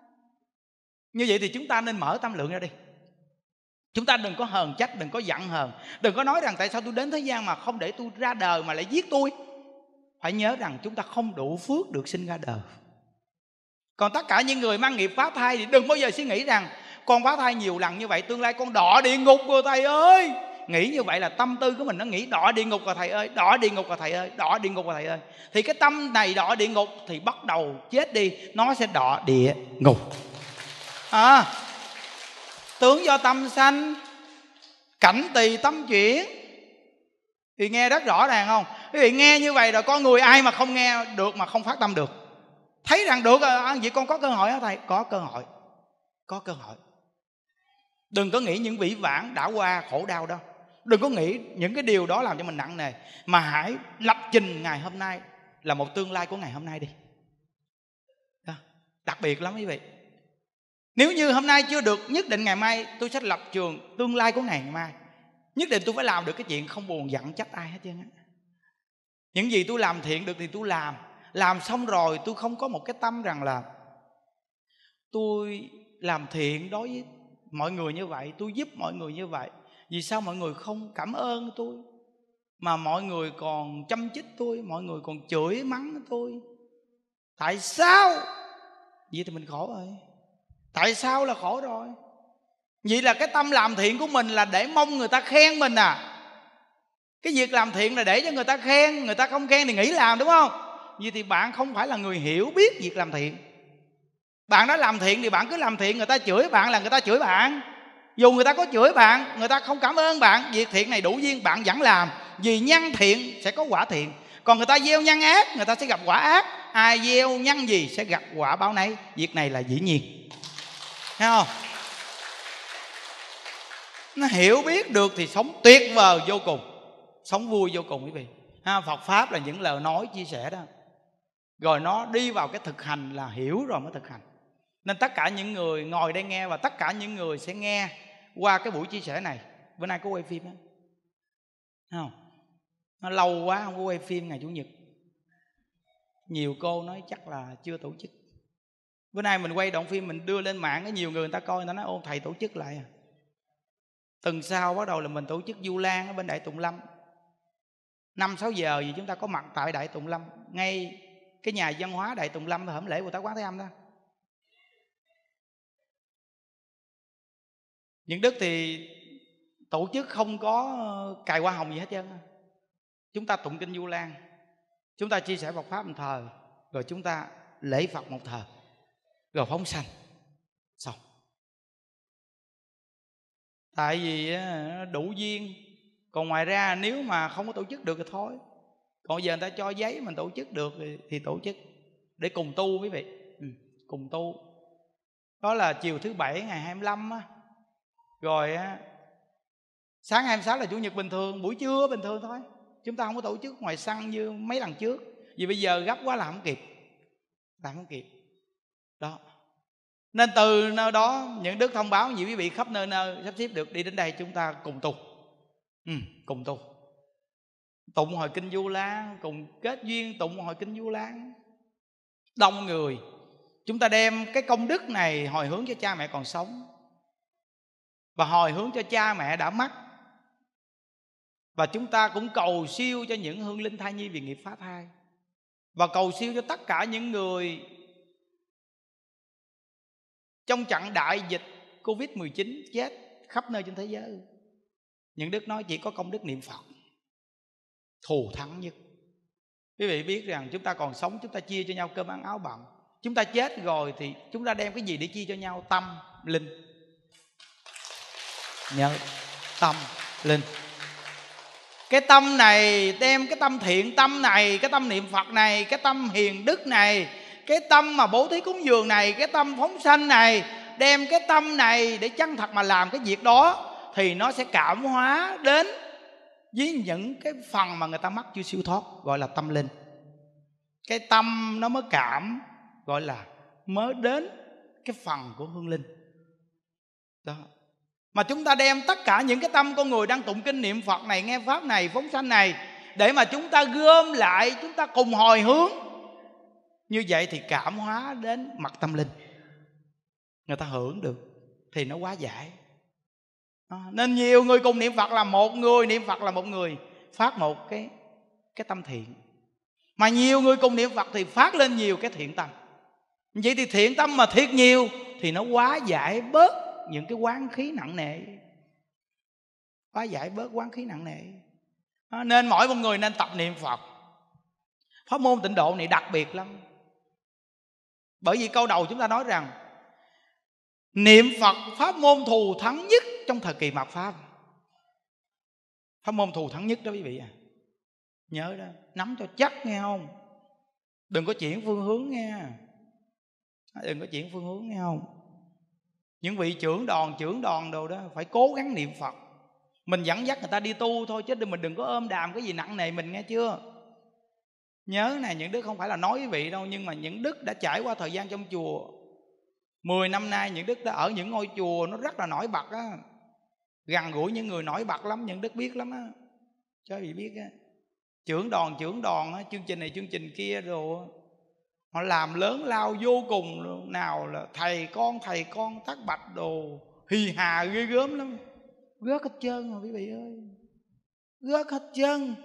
Như vậy thì chúng ta nên mở tâm lượng ra đi. Chúng ta đừng có hờn trách, đừng có giận hờn. Đừng có nói rằng tại sao tôi đến thế gian mà không để tôi ra đời mà lại giết tôi. Phải nhớ rằng chúng ta không đủ phước được sinh ra đời. Còn tất cả những người mang nghiệp phá thai thì đừng bao giờ suy nghĩ rằng con phá thai nhiều lần như vậy tương lai con đọa địa ngục rồi thầy ơi. Nghĩ như vậy là tâm tư của mình nó nghĩ đọa địa ngục rồi thầy ơi, đọa địa ngục rồi thầy ơi, đọa địa ngục rồi thầy ơi. Thì cái tâm này đọa địa ngục thì bắt đầu chết đi, nó sẽ đọa địa ngục. Tướng do tâm sanh, cảnh tỳ tâm chuyển. Thì nghe rất rõ ràng không? Quý vị nghe như vậy rồi con người ai mà không nghe được mà không phát tâm được? Thấy rằng được rồi, vậy con có cơ hội hả thầy? Có cơ hội. Có cơ hội. Đừng có nghĩ những vĩ vãng đã qua khổ đau đâu. Đừng có nghĩ những cái điều đó làm cho mình nặng nề. Mà hãy lập trình ngày hôm nay là một tương lai của ngày hôm nay đi. Đặc biệt lắm quý vị. Nếu như hôm nay chưa được, nhất định ngày mai tôi sẽ lập trường tương lai của ngày mai. Nhất định tôi phải làm được cái chuyện không buồn giận trách ai hết trơn á. Những gì tôi làm thiện được thì tôi làm. Làm xong rồi tôi không có một cái tâm rằng là tôi làm thiện đối với mọi người như vậy, tôi giúp mọi người như vậy, vì sao mọi người không cảm ơn tôi, mà mọi người còn châm chích tôi, mọi người còn chửi mắng tôi. Tại sao? Vậy thì mình khổ rồi. Tại sao là khổ rồi? Vậy là cái tâm làm thiện của mình là để mong người ta khen mình à? Cái việc làm thiện là để cho người ta khen. Người ta không khen thì nghỉ làm, đúng không? Vậy thì bạn không phải là người hiểu biết việc làm thiện. Bạn đã làm thiện thì bạn cứ làm thiện. Người ta chửi bạn là người ta chửi bạn. Dù người ta có chửi bạn, người ta không cảm ơn bạn, việc thiện này đủ duyên bạn vẫn làm. Vì nhân thiện sẽ có quả thiện. Còn người ta gieo nhân ác, người ta sẽ gặp quả ác. Ai gieo nhân gì sẽ gặp quả báo nấy. Việc này là dĩ nhiên. Thấy không? Nó hiểu biết được thì sống tuyệt vời vô cùng, sống vui vô cùng quý vị. Phật Pháp là những lời nói chia sẻ đó, rồi nó đi vào cái thực hành là hiểu rồi mới thực hành. Nên tất cả những người ngồi đây nghe và tất cả những người sẽ nghe qua cái buổi chia sẻ này. Bữa nay có quay phim đó, không? Nó lâu quá không có quay phim ngày Chủ nhật. Nhiều cô nói chắc là chưa tổ chức. Bữa nay mình quay đoạn phim mình đưa lên mạng, có nhiều người ta coi, người ta nói ô thầy tổ chức lại à. Tuần sau bắt đầu là mình tổ chức Du Lan ở bên Đại Tùng Lâm. 5-6 giờ gì chúng ta có mặt tại Đại Tùng Lâm, ngay cái nhà văn hóa Đại Tùng Lâm hổm lễ Bồ Tát Quán Thế Âm đó. Những Đức thì tổ chức không có cài hoa hồng gì hết trơn. Chúng ta tụng kinh Vu Lan, chúng ta chia sẻ Phật pháp một thời, rồi chúng ta lễ Phật một thời, rồi phóng sanh xong. Tại vì đủ duyên. Còn ngoài ra nếu mà không có tổ chức được thì thôi. Còn giờ người ta cho giấy mình tổ chức được thì tổ chức để cùng tu quý vị. Cùng tu. Đó là chiều thứ Bảy ngày 25 á. Rồi sáng 26 là Chủ nhật bình thường, buổi trưa bình thường thôi. Chúng ta không có tổ chức ngoài sân như mấy lần trước. Vì bây giờ gấp quá làm không kịp. Làm không kịp. Đó. Nên từ nơi đó những Đức thông báo nhiều quý vị khắp nơi nơi sắp xếp được đi đến đây chúng ta cùng tu. Cùng tu. Tụng hồi kinh Vu Lan, cùng kết duyên tụng hồi kinh Vu Lan. Đông người. Chúng ta đem cái công đức này hồi hướng cho cha mẹ còn sống, và hồi hướng cho cha mẹ đã mất. Và chúng ta cũng cầu siêu cho những hương linh thai nhi vì nghiệp phá thai, và cầu siêu cho tất cả những người trong trận đại dịch Covid-19 chết khắp nơi trên thế giới. Những Đức nói chỉ có công đức niệm Phật thù thắng nhất. Quý vị biết rằng chúng ta còn sống, chúng ta chia cho nhau cơm ăn áo bận. Chúng ta chết rồi thì chúng ta đem cái gì để chia cho nhau? Tâm, linh. Nhớ, tâm, linh. Cái tâm này, đem cái tâm thiện tâm này, cái tâm niệm Phật này, cái tâm hiền đức này, cái tâm mà bố thí cúng dường này, cái tâm phóng sanh này, đem cái tâm này để chân thật mà làm cái việc đó, thì nó sẽ cảm hóa đến với những cái phần mà người ta mắc chưa siêu thoát, gọi là tâm linh. Cái tâm nó mới cảm, gọi là mới đến cái phần của hương linh đó. Mà chúng ta đem tất cả những cái tâm con người đang tụng kinh niệm Phật này, nghe pháp này, phóng sanh này, để mà chúng ta gom lại, chúng ta cùng hồi hướng. Như vậy thì cảm hóa đến mặt tâm linh, người ta hưởng được thì nó quá giải. Nên nhiều người cùng niệm Phật là một người, niệm Phật là một người phát một cái tâm thiện. Mà nhiều người cùng niệm Phật thì phát lên nhiều cái thiện tâm. Vậy thì thiện tâm mà thiệt nhiều thì nó hóa giải bớt những cái oán khí nặng nề. Hóa giải bớt oán khí nặng nề. Nên mỗi một người nên tập niệm Phật. Pháp môn tịnh độ này đặc biệt lắm. Bởi vì câu đầu chúng ta nói rằng niệm Phật pháp môn thù thắng nhất trong thời kỳ mạt Pháp. Pháp môn thù thắng nhất đó quý vị à. Nhớ đó, nắm cho chắc nghe không. Đừng có chuyển phương hướng nghe. Đừng có chuyển phương hướng nghe không. Những vị trưởng đoàn đồ đó phải cố gắng niệm Phật. Mình dẫn dắt người ta đi tu thôi, chứ mình đừng có ôm đàm cái gì nặng nề mình, nghe chưa. Nhớ này, những Đức không phải là nói quý vị đâu, nhưng mà những Đức đã trải qua thời gian trong chùa 10 năm nay. Những Đức đã ở những ngôi chùa nó rất là nổi bật á, gần gũi những người nổi bật lắm. Những Đức biết lắm á, cho quý vị biết á. Trưởng đoàn á, chương trình này chương trình kia rồi họ làm lớn lao vô cùng. Nào là thầy con Thác Bạch đồ hì hà ghê gớm lắm. Rớt hết trơn rồi quý vị ơi, rớt hết trơn.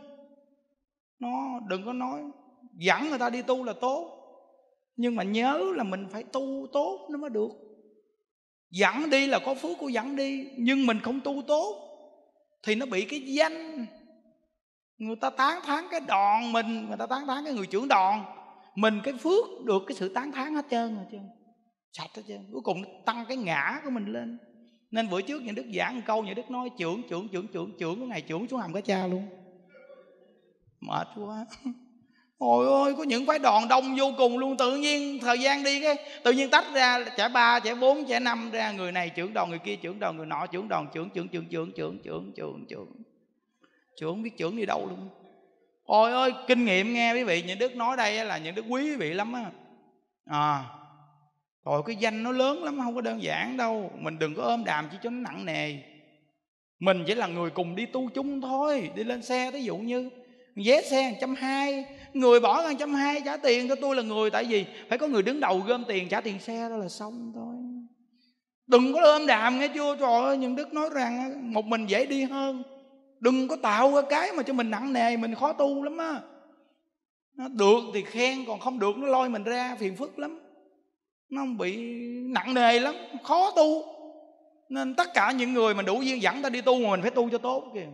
Nó đừng có nói dẫn người ta đi tu là tốt, nhưng mà nhớ là mình phải tu tốt nó mới được. Dẫn đi là có phước của dẫn đi, nhưng mình không tu tốt thì nó bị cái danh. Người ta tán thán cái đoàn mình, người ta tán thán cái người trưởng đoàn mình, cái phước được cái sự tán thán hết trơn rồi, sạch hết trơn. Cuối cùng tăng cái ngã của mình lên. Nên bữa trước những Đức giảng một câu, những Đức nói trưởng có ngày trưởng xuống hầm cá cha luôn. Mệt quá. Ôi ơi, có những phái đoàn đông vô cùng luôn. Tự nhiên thời gian đi cái tự nhiên tách ra, trẻ 3, trẻ 4, trẻ 5 ra. Người này trưởng đoàn, người kia trưởng đoàn, người nọ trưởng đoàn, trưởng không biết trưởng đi đâu luôn. Ôi ơi, kinh nghiệm nghe quý vị. Những Đức nói đây là những Đức quý quý vị lắm á. Rồi cái danh nó lớn lắm, không có đơn giản đâu. Mình đừng có ôm đàm chỉ cho nó nặng nề. Mình chỉ là người cùng đi tu chung thôi. Đi lên xe ví dụ như vé xe 120, người bỏ 120 trả tiền cho tôi là người. Tại vì phải có người đứng đầu gom tiền trả tiền xe đó là xong thôi. Đừng có ôm đàm nghe chưa. Trời ơi, những Đức nói rằng một mình dễ đi hơn. Đừng có tạo ra cái mà cho mình nặng nề, mình khó tu lắm á. Nó được thì khen, còn không được nó lôi mình ra phiền phức lắm. Nó không bị nặng nề lắm, khó tu. Nên tất cả những người mà đủ duyên dẫn ta đi tu mà mình phải tu cho tốt kìa.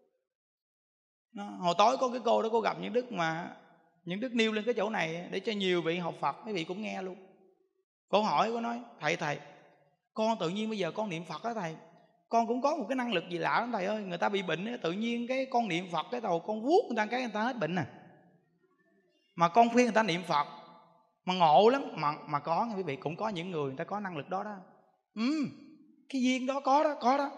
Hồi tối có cái cô đó, cô gặp những đức mà những đức nêu lên cái chỗ này để cho nhiều vị học Phật, mấy vị cũng nghe luôn. Cô hỏi, cô nói: thầy, con tự nhiên bây giờ con niệm Phật đó thầy, con cũng có một cái năng lực gì lạ lắm thầy ơi. Người ta bị bệnh ấy, tự nhiên cái con niệm Phật, cái đầu con vuốt người ta cái người ta hết bệnh nè. Mà con khuyên người ta niệm Phật mà ngộ lắm. Mà có nghe quý vị, cũng có những người ta có năng lực đó đó. Cái duyên đó có đó.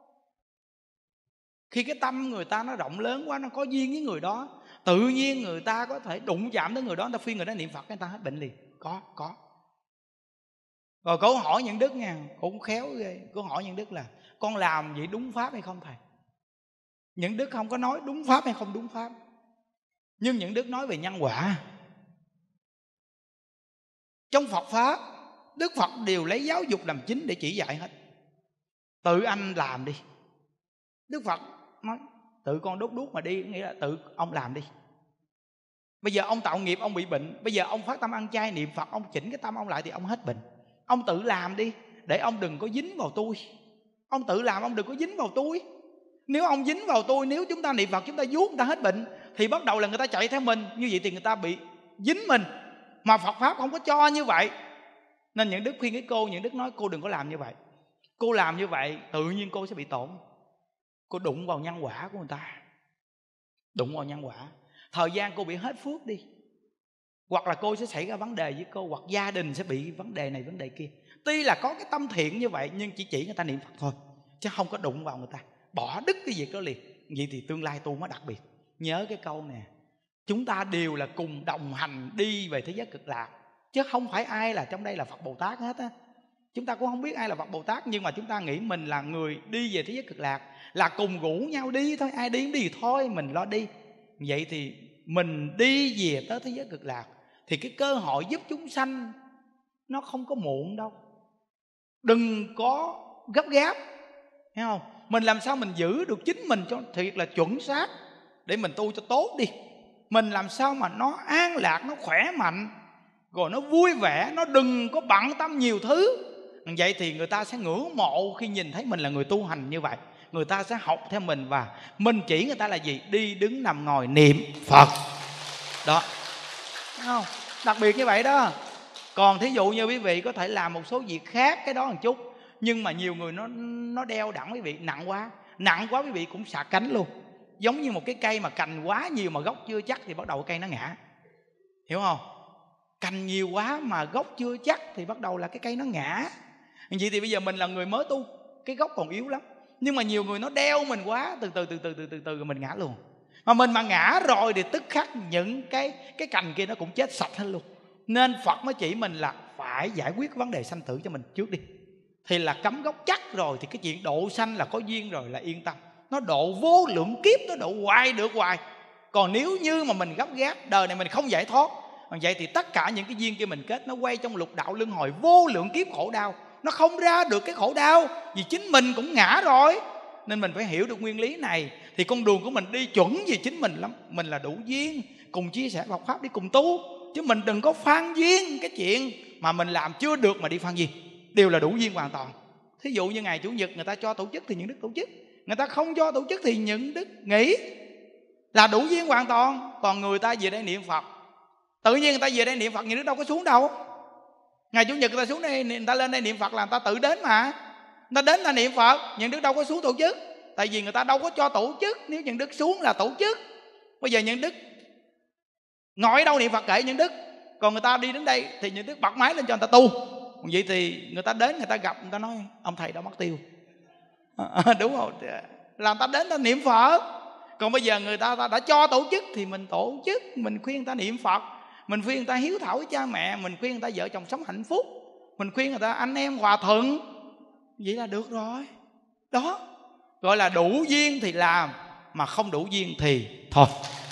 Khi cái tâm người ta nó rộng lớn quá, nó có duyên với người đó, tự nhiên người ta có thể đụng chạm tới người đó, người ta khuyên người đó niệm Phật, người ta hết bệnh liền. Có. Rồi cô hỏi những đức nha, cô cũng khéo ghê. Cô hỏi những đức là: con làm vậy đúng pháp hay không thầy? Những đức không có nói đúng pháp hay không đúng pháp, nhưng những đức nói về nhân quả. Trong Phật pháp, Đức Phật đều lấy giáo dục làm chính để chỉ dạy hết. Tự anh làm đi. Đức Phật nói tự con đốt đuốc mà đi, nghĩa là tự ông làm đi. Bây giờ ông tạo nghiệp, ông bị bệnh, bây giờ ông phát tâm ăn chay niệm Phật, ông chỉnh cái tâm ông lại thì ông hết bệnh. Ông tự làm đi, để ông đừng có dính vào tôi. Ông tự làm, ông đừng có dính vào tôi. Nếu ông dính vào tôi, nếu chúng ta niệm Phật chúng ta vuốt người ta hết bệnh, thì bắt đầu là người ta chạy theo mình. Như vậy thì người ta bị dính mình. Mà Phật pháp không có cho như vậy. Nên những đức khuyên cái cô, những đức nói cô đừng có làm như vậy. Cô làm như vậy tự nhiên cô sẽ bị tổn. Cô đụng vào nhân quả của người ta, đụng vào nhân quả, thời gian cô bị hết phước đi. Hoặc là cô sẽ xảy ra vấn đề với cô, hoặc gia đình sẽ bị vấn đề này vấn đề kia. Tuy là có cái tâm thiện như vậy, nhưng chỉ người ta niệm Phật thôi, chứ không có đụng vào người ta, bỏ đứt cái việc đó liền. Vậy thì tương lai tu mới đặc biệt. Nhớ cái câu nè, chúng ta đều là cùng đồng hành đi về thế giới cực lạc, chứ không phải ai là trong đây là Phật Bồ Tát hết á. Chúng ta cũng không biết ai là Phật Bồ Tát, nhưng mà chúng ta nghĩ mình là người đi về thế giới cực lạc, là cùng rủ nhau đi thôi. Ai đi cũng đi thôi, mình lo đi. Vậy thì mình đi về tới thế giới cực lạc thì cái cơ hội giúp chúng sanh nó không có muộn đâu. Đừng có gấp gáp, hiểu không? Mình làm sao mình giữ được chính mình cho thiệt là chuẩn xác để mình tu cho tốt đi. Mình làm sao mà nó an lạc, nó khỏe mạnh, rồi nó vui vẻ, nó đừng có bận tâm nhiều thứ. Vậy thì người ta sẽ ngưỡng mộ khi nhìn thấy mình là người tu hành như vậy. Người ta sẽ học theo mình, và mình chỉ người ta là gì? Đi đứng nằm ngồi niệm Phật đó, thấy không? Đặc biệt như vậy đó. Còn thí dụ như quý vị có thể làm một số việc khác cái đó một chút, nhưng mà nhiều người nó đeo đẳng quý vị nặng quá quý vị cũng sạc cánh luôn. Giống như một cái cây mà cành quá nhiều mà gốc chưa chắc thì bắt đầu cây nó ngã, hiểu không? Cành nhiều quá mà gốc chưa chắc thì bắt đầu là cái cây nó ngã. Vậy thì bây giờ mình là người mới tu, cái gốc còn yếu lắm, nhưng mà nhiều người nó đeo mình quá, từ từ mình ngã luôn. Mà mình mà ngã rồi thì tức khắc những cái cành kia nó cũng chết sạch hết luôn. Nên Phật mới chỉ mình là phải giải quyết vấn đề sanh tử cho mình trước đi, thì là cắm gốc chắc rồi thì cái chuyện độ sanh là có duyên rồi là yên tâm. Nó độ vô lượng kiếp, nó độ hoài được hoài. Còn nếu như mà mình gấp gáp, đời này mình không giải thoát, vậy thì tất cả những cái duyên kia mình kết, nó quay trong lục đạo luân hồi vô lượng kiếp khổ đau. Nó không ra được cái khổ đau, vì chính mình cũng ngã rồi. Nên mình phải hiểu được nguyên lý này, thì con đường của mình đi chuẩn về chính mình lắm. Mình là đủ duyên, cùng chia sẻ Phật pháp đi cùng tu, chứ mình đừng có phan duyên cái chuyện mà mình làm chưa được mà đi phan duyên. Đều là đủ duyên hoàn toàn. Thí dụ như ngày Chủ nhật người ta cho tổ chức thì những đức tổ chức, người ta không cho tổ chức thì những đức nghỉ, là đủ duyên hoàn toàn. Còn người ta về đây niệm Phật, tự nhiên người ta về đây niệm Phật, những đức đâu có xuống đâu. Ngày Chủ nhật người ta xuống đây, người ta lên đây niệm Phật là người ta tự đến mà. Người ta đến ta niệm Phật, những đức đâu có xuống tổ chức. Tại vì người ta đâu có cho tổ chức. Nếu những đức xuống là tổ chức. Bây giờ những đức ngồi đâu niệm Phật kệ những đức. Còn người ta đi đến đây thì những đức bật máy lên cho người ta tu. Vậy thì người ta đến, người ta gặp, người ta nói ông thầy đó mất tiêu. Đúng không? Là người ta đến ta niệm Phật. Còn bây giờ người ta đã cho tổ chức thì mình tổ chức, mình khuyên người ta niệm Phật, mình khuyên người ta hiếu thảo với cha mẹ, mình khuyên người ta vợ chồng sống hạnh phúc, mình khuyên người ta anh em hòa thuận. Vậy là được rồi. Đó gọi là đủ duyên thì làm, mà không đủ duyên thì thôi.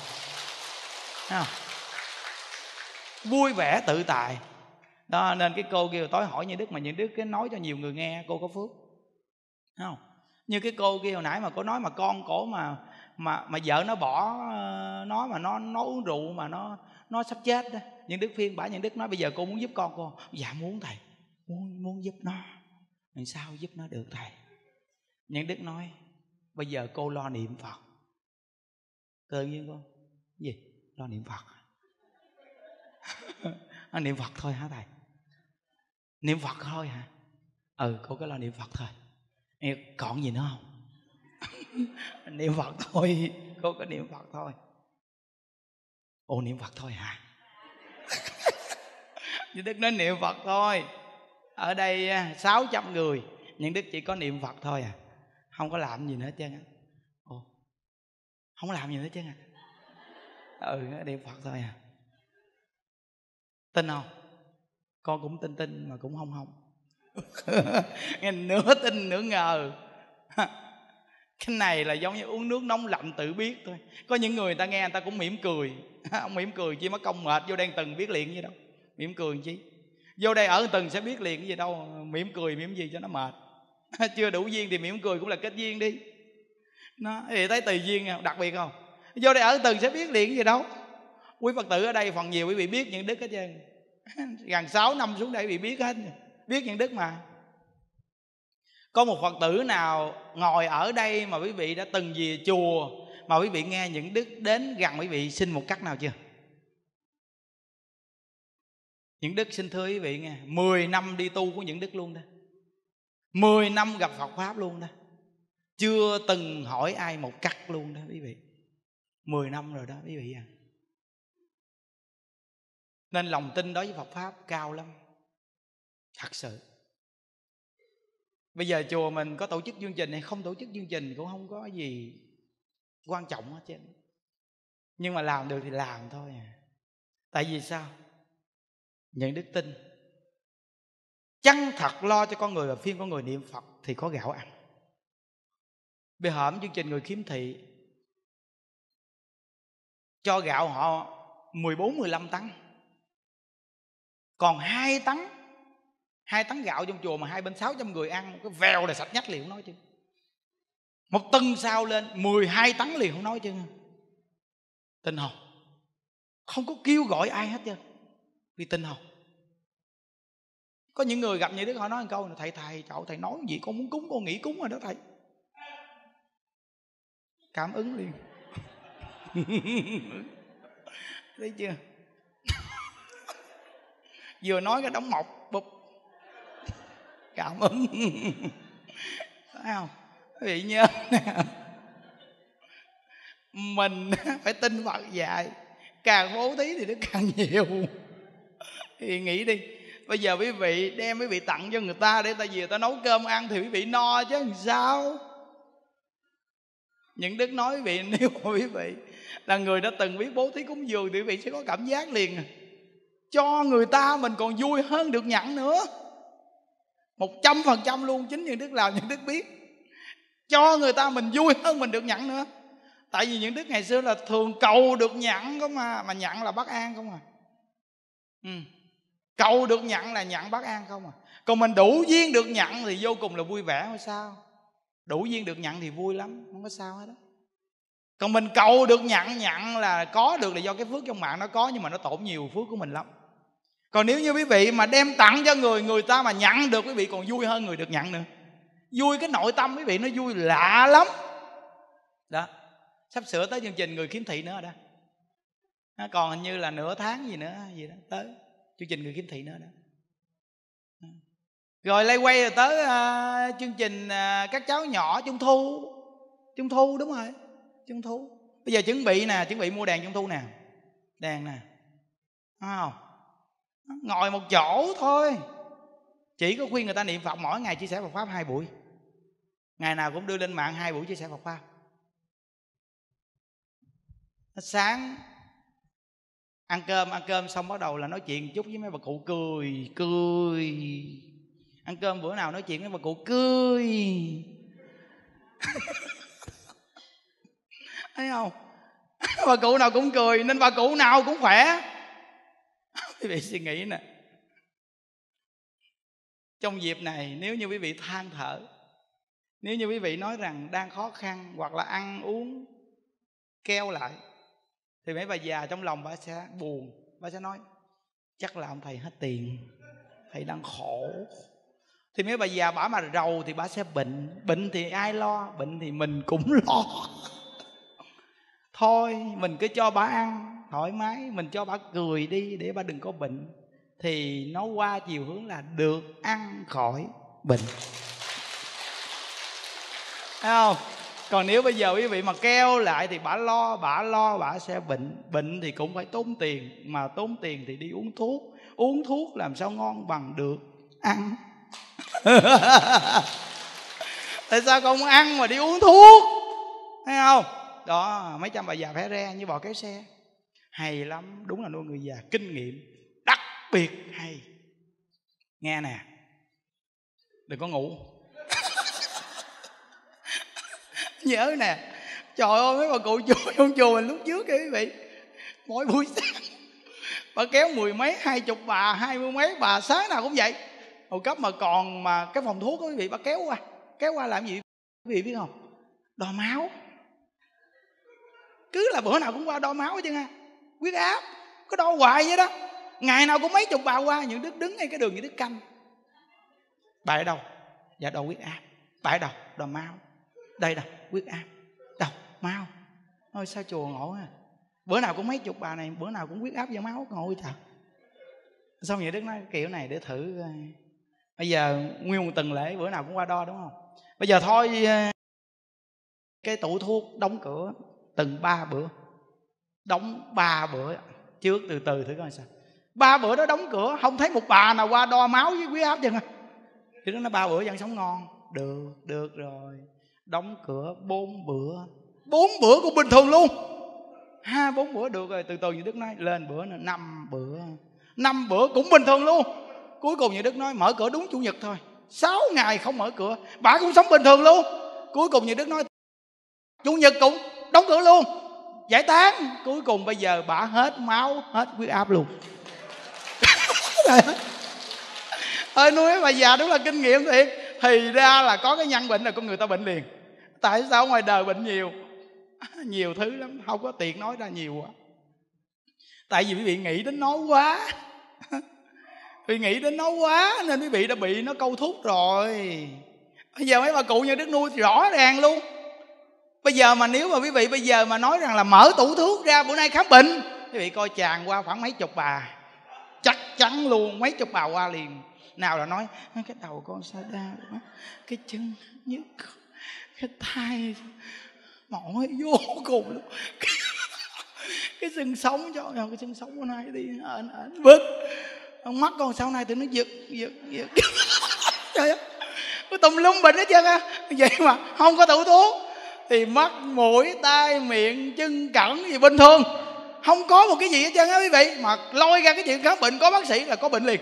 Vui vẻ tự tại đó. Nên cái cô kêu tối hỏi như đức, mà những đức cái nói cho nhiều người nghe, cô có phước, thấy không? Như cái cô kia hồi nãy mà cô nói mà con cổ mà vợ nó bỏ nó, mà nó uống rượu mà nó sắp chết đó. Những Đức phiên bả Những Đức nói bây giờ cô muốn giúp con cô. Dạ muốn thầy, muốn giúp nó. Làm sao giúp nó được thầy? Những Đức nói bây giờ cô lo niệm Phật. Tự nhiên cô gì? Lo niệm Phật. Niệm Phật thôi hả thầy? Niệm Phật thôi hả? Cô cứ lo niệm Phật thôi. Còn gì nữa không? Niệm Phật thôi. Cô có niệm Phật thôi. Ồ, niệm Phật thôi hả? Những Đức nói niệm Phật thôi. Ở đây 600 người, Những Đức chỉ có niệm Phật thôi à, không có làm gì nữa hết trơn á. Không làm gì nữa hết trơn à. Niệm Phật thôi à. Tin không? Con cũng tin mà cũng không. Nửa tin nửa ngờ. Cái này là giống như uống nước nóng lạnh tự biết thôi. Có những người ta nghe người ta cũng mỉm cười. Ông mỉm cười chi mất công mệt, vô đây từng biết liền gì đâu. Mỉm cười chi? Vô đây ở từng sẽ biết liền cái gì đâu. Mỉm cười mỉm gì cho nó mệt. Chưa đủ duyên thì mỉm cười cũng là kết duyên đi. Nó thì thấy tùy duyên đặc biệt không? Vô đây ở từng sẽ biết liền cái gì đâu. Quý Phật tử ở đây phần nhiều quý vị biết Những Đức hết trơn. Gần 6 năm xuống đây quý vị biết hết. Biết Những Đức mà. Có một Phật tử nào ngồi ở đây mà quý vị đã từng về chùa mà quý vị nghe Những Đức đến gần quý vị xin một cắt nào chưa? Những Đức xin thưa quý vị nghe, 10 năm đi tu của Những Đức luôn đó, 10 năm gặp Phật Pháp luôn đó, chưa từng hỏi ai một cắt luôn đó quý vị. 10 năm rồi đó quý vị à. Nên lòng tin đối với Phật Pháp cao lắm. Thật sự. Bây giờ chùa mình có tổ chức chương trình hay không tổ chức chương trình cũng không có gì quan trọng hết trơn. Nhưng mà làm được thì làm thôi à. Tại vì sao? Những Đức tin chân thật lo cho con người và phiên con người niệm Phật thì có gạo ăn. Bây giờ chương trình người khiếm thị cho gạo họ 14-15 tấn, còn 2 tấn gạo trong chùa mà hai bên 600 người ăn, cái vèo là sạch nhách liền, không nói chứ. Một tuần sau lên 12 tấn liền, không nói chứ. Tin không? Không có kêu gọi ai hết trơn. Vì tin không? Có những người gặp Như Đức họ nói một câu là thầy thầy nói gì con muốn cúng, con nghĩ cúng rồi đó thầy. Cảm ứng liền. Thấy chưa? Vừa nói cái đống mọc bụp, cảm ứng. Thấy không? Quý vị nhớ nè, mình phải tin Phật dạy, càng bố thí thì nó càng nhiều. Thì nghĩ đi, bây giờ quý vị đem quý vị tặng cho người ta để ta về ta nấu cơm ăn thì quý vị no chứ làm sao. Những Đức nói quý vị, nếu mà quý vị là người đã từng biết bố thí cúng dường thì quý vị sẽ có cảm giác liền cho người ta mình còn vui hơn được nhận nữa. 100% luôn. Chính Những Đức làm Những Đức biết cho người ta mình vui hơn mình được nhận nữa. Tại vì Những Đức ngày xưa là thường cầu được nhận không mà nhận là bất an không à. Cầu được nhận là nhận bất an không à. Còn mình đủ duyên được nhận thì vô cùng là vui vẻ hay sao. Đủ duyên được nhận thì vui lắm, không có sao hết đó. Còn mình cầu được nhận là có được là do cái phước trong mạng nó có, nhưng mà nó tổn nhiều phước của mình lắm. Còn nếu như quý vị mà đem tặng cho người ta mà nhận được, quý vị còn vui hơn người được nhận nữa. Vui cái nội tâm quý vị nó vui lạ lắm. Đó, sắp sửa tới chương trình người khiếm thị nữa rồi đó. Nó còn hình như là nửa tháng gì nữa gì đó tới chương trình người khiếm thị nữa đó. Rồi lay quay rồi tới chương trình các cháu nhỏ Trung thu đúng rồi, Trung thu. Bây giờ chuẩn bị mua đèn Trung thu nè, đèn nè, thấy không? Ngồi một chỗ thôi, chỉ có khuyên người ta niệm Phật, mỗi ngày chia sẻ Phật Pháp 2 buổi, ngày nào cũng đưa lên mạng 2 buổi chia sẻ Phật Pháp. Sáng ăn cơm xong bắt đầu là nói chuyện chút với mấy bà cụ cười. Ăn cơm bữa nào nói chuyện với bà cụ cười. Thấy không? Bà cụ nào cũng cười nên bà cụ nào cũng khỏe. Quý vị suy nghĩ nè, trong dịp này nếu như quý vị than thở, Nếu như quý vị nói rằng đang khó khăn hoặc là ăn uống keo lại, thì mấy bà già trong lòng bà sẽ buồn. Bà sẽ nói chắc là ông thầy hết tiền, thầy đang khổ. Thì mấy bà già bả mà rầu thì bả sẽ bệnh. Bệnh thì ai lo? Bệnh thì mình cũng lo. Thôi mình cứ cho bả ăn thoải mái, mình cho bả cười đi để bả đừng có bệnh. Thì nó qua chiều hướng là được ăn khỏi bệnh, thấy không? Còn nếu bây giờ quý vị mà keo lại thì bả lo bả sẽ bệnh. Bệnh thì cũng phải tốn tiền, mà tốn tiền thì đi uống thuốc. Uống thuốc làm sao ngon bằng được ăn. Tại sao không ăn mà đi uống thuốc, thấy không? Đó, mấy trăm bà già phé re như bò kéo xe. Hay lắm, đúng là nuôi người già kinh nghiệm đặc biệt hay. Nghe nè, đừng có ngủ. Nhớ nè, trời ơi mấy bà cụ chùa trong chùa mình lúc trước kìa quý vị, mỗi buổi sáng bà kéo 10 mấy 20 bà, 20 mấy bà, sáng nào cũng vậy. Hồi cấp mà còn mà cái phòng thuốc đó quý vị, bà kéo qua làm gì quý vị biết không? Đo máu. Cứ là bữa nào cũng qua đo máu chứ ha. Huyết áp cứ đo hoài vậy đó, ngày nào cũng mấy chục bà qua. Những Đức đứng ngay cái đường Những Đức canh. Bà ở đâu? Dạ đo huyết áp. Bà ở đâu? Đo máu. Đây đâu? Huyết áp. Đâu? Máu. Ôi sao chùa ngộ ha. Bữa nào cũng mấy chục bà này, bữa nào cũng huyết áp và máu, ngồi trời. Xong vậy Đức nói kiểu này để thử. Bây giờ nguyên một tuần lễ bữa nào cũng qua đo đúng không? Bây giờ thôi cái tủ thuốc đóng cửa từng 3 bữa. Đóng 3 bữa trước, từ từ thử coi sao. 3 bữa đó đóng cửa, không thấy một bà nào qua đo máu với huyết áp chứ. Thì nó nói 3 bữa vẫn sống ngon. Được rồi. Đóng cửa 4 bữa. 4 bữa cũng bình thường luôn. 4 bữa được rồi. Từ từ như Đức nói lên bữa nữa 5 bữa. 5 bữa cũng bình thường luôn. Cuối cùng như Đức nói mở cửa đúng Chủ nhật thôi. 6 ngày không mở cửa, bà cũng sống bình thường luôn. Cuối cùng như Đức nói Chủ nhật cũng đóng cửa luôn, giải tán. Cuối cùng bây giờ bà hết máu, hết huyết áp luôn. Ơi nuôi bà già đúng là kinh nghiệm thiệt. Thì ra là có cái nhân bệnh là con người ta bệnh liền. Tại sao ngoài đời bệnh nhiều? Nhiều thứ lắm, không có tiền nói ra nhiều quá. Tại vì quý vị nghĩ đến nó quá. Vì nghĩ đến nó quá nên quý vị đã bị nó câu thúc rồi. Bây giờ mấy bà cụ như Đức nuôi thì rõ ràng luôn. Bây giờ mà nếu mà quý vị bây giờ mà nói rằng là mở tủ thuốc ra bữa nay khám bệnh, quý vị coi tràn qua khoảng mấy chục bà. Chắc chắn luôn mấy chục bà qua liền. Nào là nói cái đầu con sao đau quá, cái chân nhức, cái tay mỏi vô cùng luôn, cái xương sống cho cái xương sống bữa nay đi ẩn bứt, mắt con sau này tụi nó giật. Trời ơi, cái tùm lum bệnh hết trơn á. Vậy mà không có tủ thuốc thì mắt mũi tai miệng chân cẳng gì bình thường, không có một cái gì hết trơn á quý vị. Mà lôi ra cái chuyện khám bệnh có bác sĩ là có bệnh liền.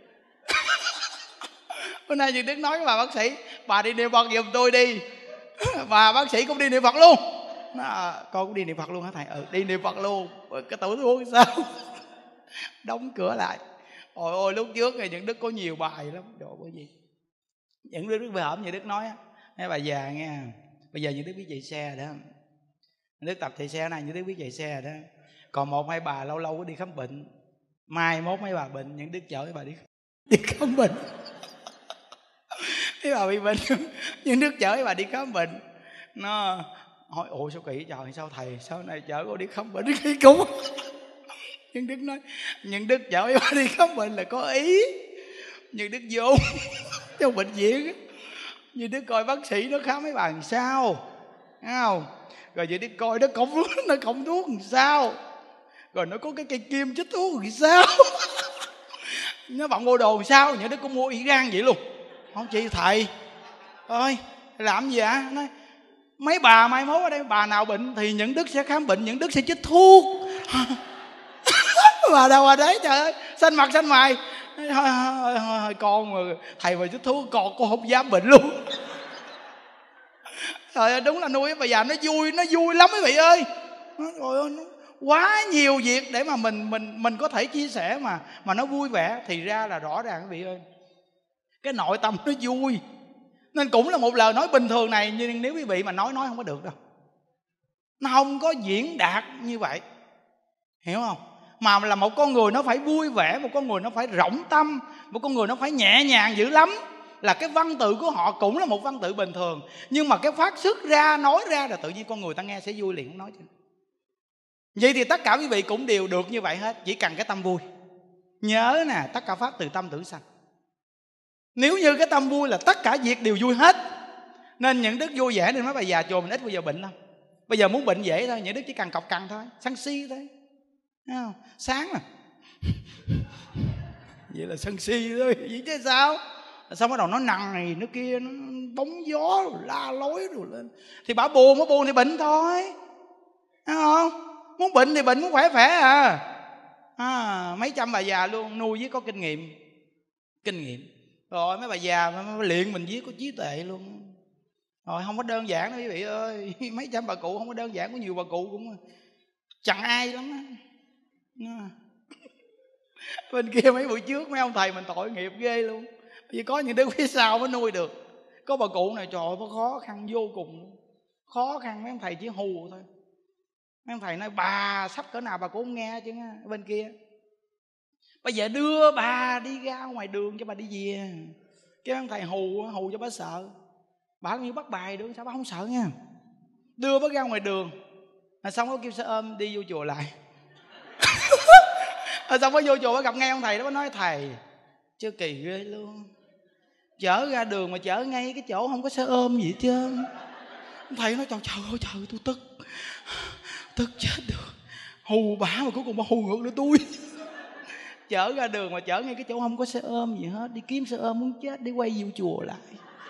Bữa nay chị Đức nói với bà bác sĩ, bà đi niệm Phật giùm tôi đi. Và bác sĩ cũng đi niệm Phật luôn. Con cũng đi niệm Phật luôn hả thầy? Đi niệm Phật luôn. Cái tủ thuốc sao? Đóng cửa lại. Ôi ôi lúc trước thì Những Đức có nhiều bài lắm. Đồ bởi gì Những Đức về hổm Những Đức nói á, mấy bà già nghe, bây giờ Những Đức biết chạy xe rồi đó. Những Đức tập chạy xe này, Những Đức biết chạy xe rồi đó. Còn 1-2 bà lâu lâu có đi khám bệnh. Mai mốt mấy bà bệnh, Những Đức chở mấy bà đi khám bệnh. Mấy bà bị bệnh, Những Đức chở mấy bà đi khám bệnh. Nó hỏi ủa sao kỳ trời, sao thầy sao này chở cô đi khám bệnh kỳ cúng. Nhưng Đức nói Những Đức chở mấy bà đi khám bệnh là có ý. Nhưng Đức vô trong bệnh viện, như Đức coi bác sĩ nó khám mấy bà làm sao, thấy không? Rồi vậy Đức coi nó cộng thuốc làm sao, rồi nó có cái cây kim chích thuốc làm sao. Nó bạn mua đồ làm sao, Những Đức cũng mua y gan vậy luôn. Không chị thầy ơi làm gì ạ? Nói mấy bà mai mốt ở đây bà nào bệnh thì Những Đức sẽ khám bệnh, Những Đức sẽ chích thuốc. Bà đâu mà đấy, trời ơi xanh mặt xanh mày. Con mà thầy mà chích thuốc con không dám bệnh luôn. Trời ơi đúng là nuôi bà già nó vui lắm quý vị ơi. Trời ơi, nó quá nhiều việc để mà mình có thể chia sẻ mà nó vui vẻ. Thì ra là rõ ràng quý vị ơi, cái nội tâm nó vui. Nên cũng là một lời nói bình thường này, nhưng nếu quý vị mà nói không có được đâu. Nó không có diễn đạt như vậy, hiểu không? Mà là một con người nó phải vui vẻ, một con người nó phải rộng tâm, một con người nó phải nhẹ nhàng dữ lắm. Là cái văn tự của họ cũng là một văn tự bình thường, nhưng mà cái phát xuất ra, nói ra là tự nhiên con người ta nghe sẽ vui liền, không nói chứ. Vậy thì tất cả quý vị cũng đều được như vậy hết, chỉ cần cái tâm vui. Nhớ nè, tất cả pháp từ tâm tưởng sanh. Nếu như cái tâm vui là tất cả việc đều vui hết. Nên những đức vui vẻ nên mấy bà già chùa mình ít bao giờ bệnh lắm. Bây giờ muốn bệnh dễ thôi, những đức chỉ cần cọc cằn thôi, sân si thôi. Thấy không? Sáng nè vậy là sân si thôi, vậy chứ sao? Xong bắt đầu nó nằng này nó kia, nó bóng gió rồi la lối rồi lên. Thì bà buồn thì bệnh thôi, thấy không? Muốn bệnh thì bệnh, muốn khỏe mấy trăm bà già luôn nuôi với có kinh nghiệm rồi. Mấy bà già mà luyện mình với có trí tuệ luôn. Rồi không có đơn giản đâu quý vị ơi. Mấy trăm bà cụ không có đơn giản, có nhiều bà cụ cũng chẳng ai lắm á. Bên kia mấy buổi trước mấy ông thầy mình tội nghiệp ghê luôn, vì có những đứa phía sau mới nuôi được. Có bà cụ này trời ơi, nó khó khăn vô cùng, khó khăn. Mấy ông thầy chỉ hù thôi. Mấy ông thầy nói bà sắp cỡ nào bà cũng không nghe chứ. Bên kia bây giờ đưa bà đi ra ngoài đường cho bà đi về. Cái ông thầy hù cho bà sợ. Bà như bắt bài được sao bà không sợ nha. Đưa bà ra ngoài đường xong nó kêu xe ôm đi vô chùa lại. Xong mới vô chùa mới gặp ngay ông thầy đó, mới nói thầy chứ kỳ ghê luôn, chở ra đường mà chở ngay cái chỗ không có xe ôm gì hết trơn. Ông thầy nói trời ơi trời, tôi tức chết được, hù bả mà cuối cùng bà hù ngược nữa tôi. Chở ra đường mà chở ngay cái chỗ không có xe ôm gì hết, đi kiếm xe ôm muốn chết để quay vô chùa lại.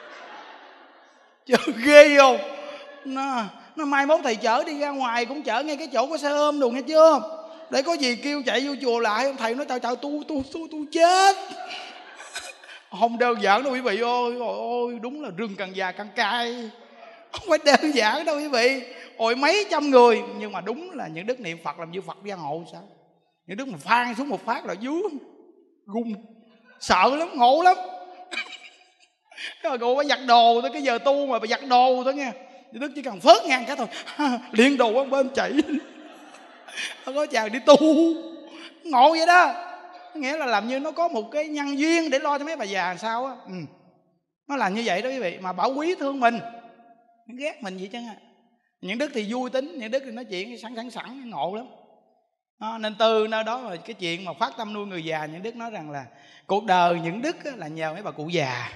Trời ghê không? Nó mai mốt thầy chở đi ra ngoài cũng chở ngay cái chỗ có xe ôm đồ nghe chưa, để có gì kêu chạy vô chùa lại. Ông thầy nói trời tôi chết. Không đơn giản đâu quý vị ơi. Ôi đúng là rừng càng già càng cay, không phải đơn giản đâu quý vị. Ôi mấy trăm người, nhưng mà đúng là những đức niệm Phật làm như Phật giang hộ sao. Những đức mà phan xuống một phát là dướng gung, sợ lắm, ngộ lắm. Cái bà cụ bà giặt đồ thôi, cái giờ tu mà bà giặt đồ thôi nha. Những đức chỉ cần phớt ngang cái thôi liền đồ qua bên chạy. Nó có chàng đi tu ngộ vậy đó. Nghĩa là làm như nó có một cái nhân duyên để lo cho mấy bà già làm sao á. Nó làm như vậy đó quý vị. Mà bảo quý thương mình, ghét mình vậy chứ. Những đức thì vui tính, những đức thì nói chuyện sẵn ngộ lắm. Nên từ nơi đó mà cái chuyện mà phát tâm nuôi người già, những đức nói rằng là cuộc đời những đức là nhờ mấy bà cụ già.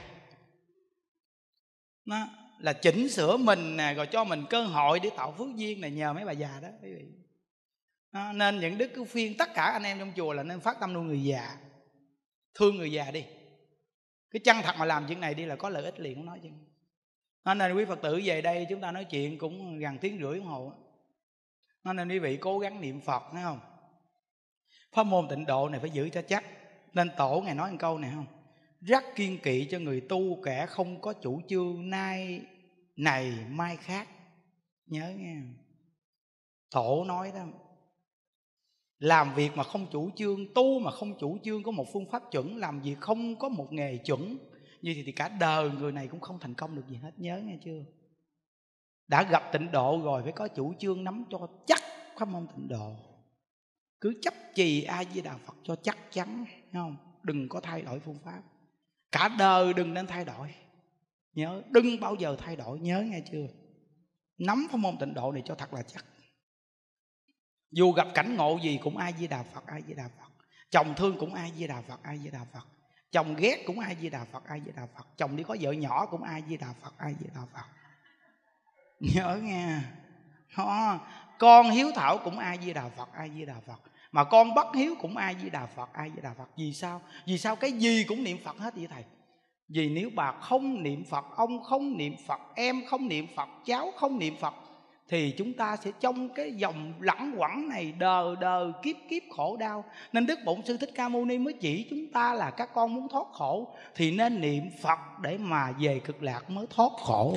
Nó là chỉnh sửa mình nè, rồi cho mình cơ hội để tạo phước duyên này, nhờ mấy bà già đó quý vị. Nên những đức cứ khuyên tất cả anh em trong chùa là nên phát tâm nuôi người già, thương người già đi. Cái chân thật mà làm chuyện này đi là có lợi ích liền, không nói chứ. Nên quý Phật tử về đây chúng ta nói chuyện cũng gần tiếng rưỡi đồng hồ. Nên quý vị cố gắng niệm Phật, thấy không? Pháp môn tịnh độ này phải giữ cho chắc. Nên Tổ Ngài nói một câu này không? Rất kiên kỵ cho người tu kẻ không có chủ trương nay này mai khác. Nhớ nghe, Tổ nói đó. Làm việc mà không chủ trương, tu mà không chủ trương có một phương pháp chuẩn, làm việc không có một nghề chuẩn, như thì cả đời người này cũng không thành công được gì hết. Nhớ nghe chưa? Đã gặp tịnh độ rồi phải có chủ trương nắm cho chắc pháp môn tịnh độ. Cứ chấp trì A Di Đà Phật cho chắc chắn, thấy không? Đừng có thay đổi phương pháp. Cả đời đừng nên thay đổi. Nhớ, đừng bao giờ thay đổi. Nhớ nghe chưa? Nắm pháp môn tịnh độ này cho thật là chắc. Dù gặp cảnh ngộ gì cũng A Di Đà Phật, A Di Đà Phật. Chồng thương cũng A Di Đà Phật, A Di Đà Phật. Chồng ghét cũng A Di Đà Phật, A Di Đà Phật. Chồng đi có vợ nhỏ cũng A Di Đà Phật, A Di Đà Phật. Nhớ nghe. Con hiếu thảo cũng A Di Đà Phật, A Di Đà Phật. Mà con bất hiếu cũng A Di Đà Phật, A Di Đà Phật. Vì sao? Vì sao cái gì cũng niệm Phật hết vậy thầy? Vì nếu bà không niệm Phật, ông không niệm Phật, em không niệm Phật, cháu không niệm Phật, thì chúng ta sẽ trong cái dòng lẳng quẩn này đời đời kiếp kiếp khổ đau. Nên Đức Bổn Sư Thích Ca Mâu Ni mới chỉ chúng ta là các con muốn thoát khổ thì nên niệm Phật để mà về cực lạc mới thoát khổ.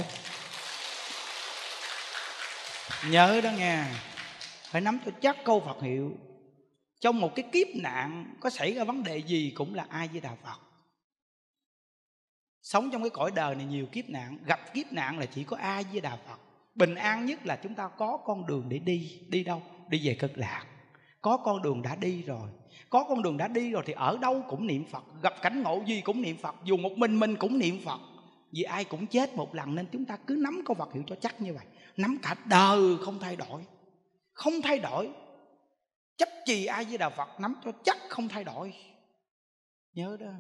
Nhớ đó nghe. Phải nắm cho chắc câu Phật hiệu. Trong một cái kiếp nạn có xảy ra vấn đề gì cũng là A Di Đà Phật. Sống trong cái cõi đời này nhiều kiếp nạn, gặp kiếp nạn là chỉ có A Di Đà Phật. Bình an nhất là chúng ta có con đường để đi. Đi đâu? Đi về Cực Lạc. Có con đường đã đi rồi. Có con đường đã đi rồi thì ở đâu cũng niệm Phật. Gặp cảnh ngộ gì cũng niệm Phật. Dù một mình cũng niệm Phật. Vì ai cũng chết một lần, nên chúng ta cứ nắm câu Phật hiệu cho chắc như vậy. Nắm cả đời không thay đổi. Không thay đổi. Chấp trì A Di Đà Phật, nắm cho chắc không thay đổi. Nhớ đó.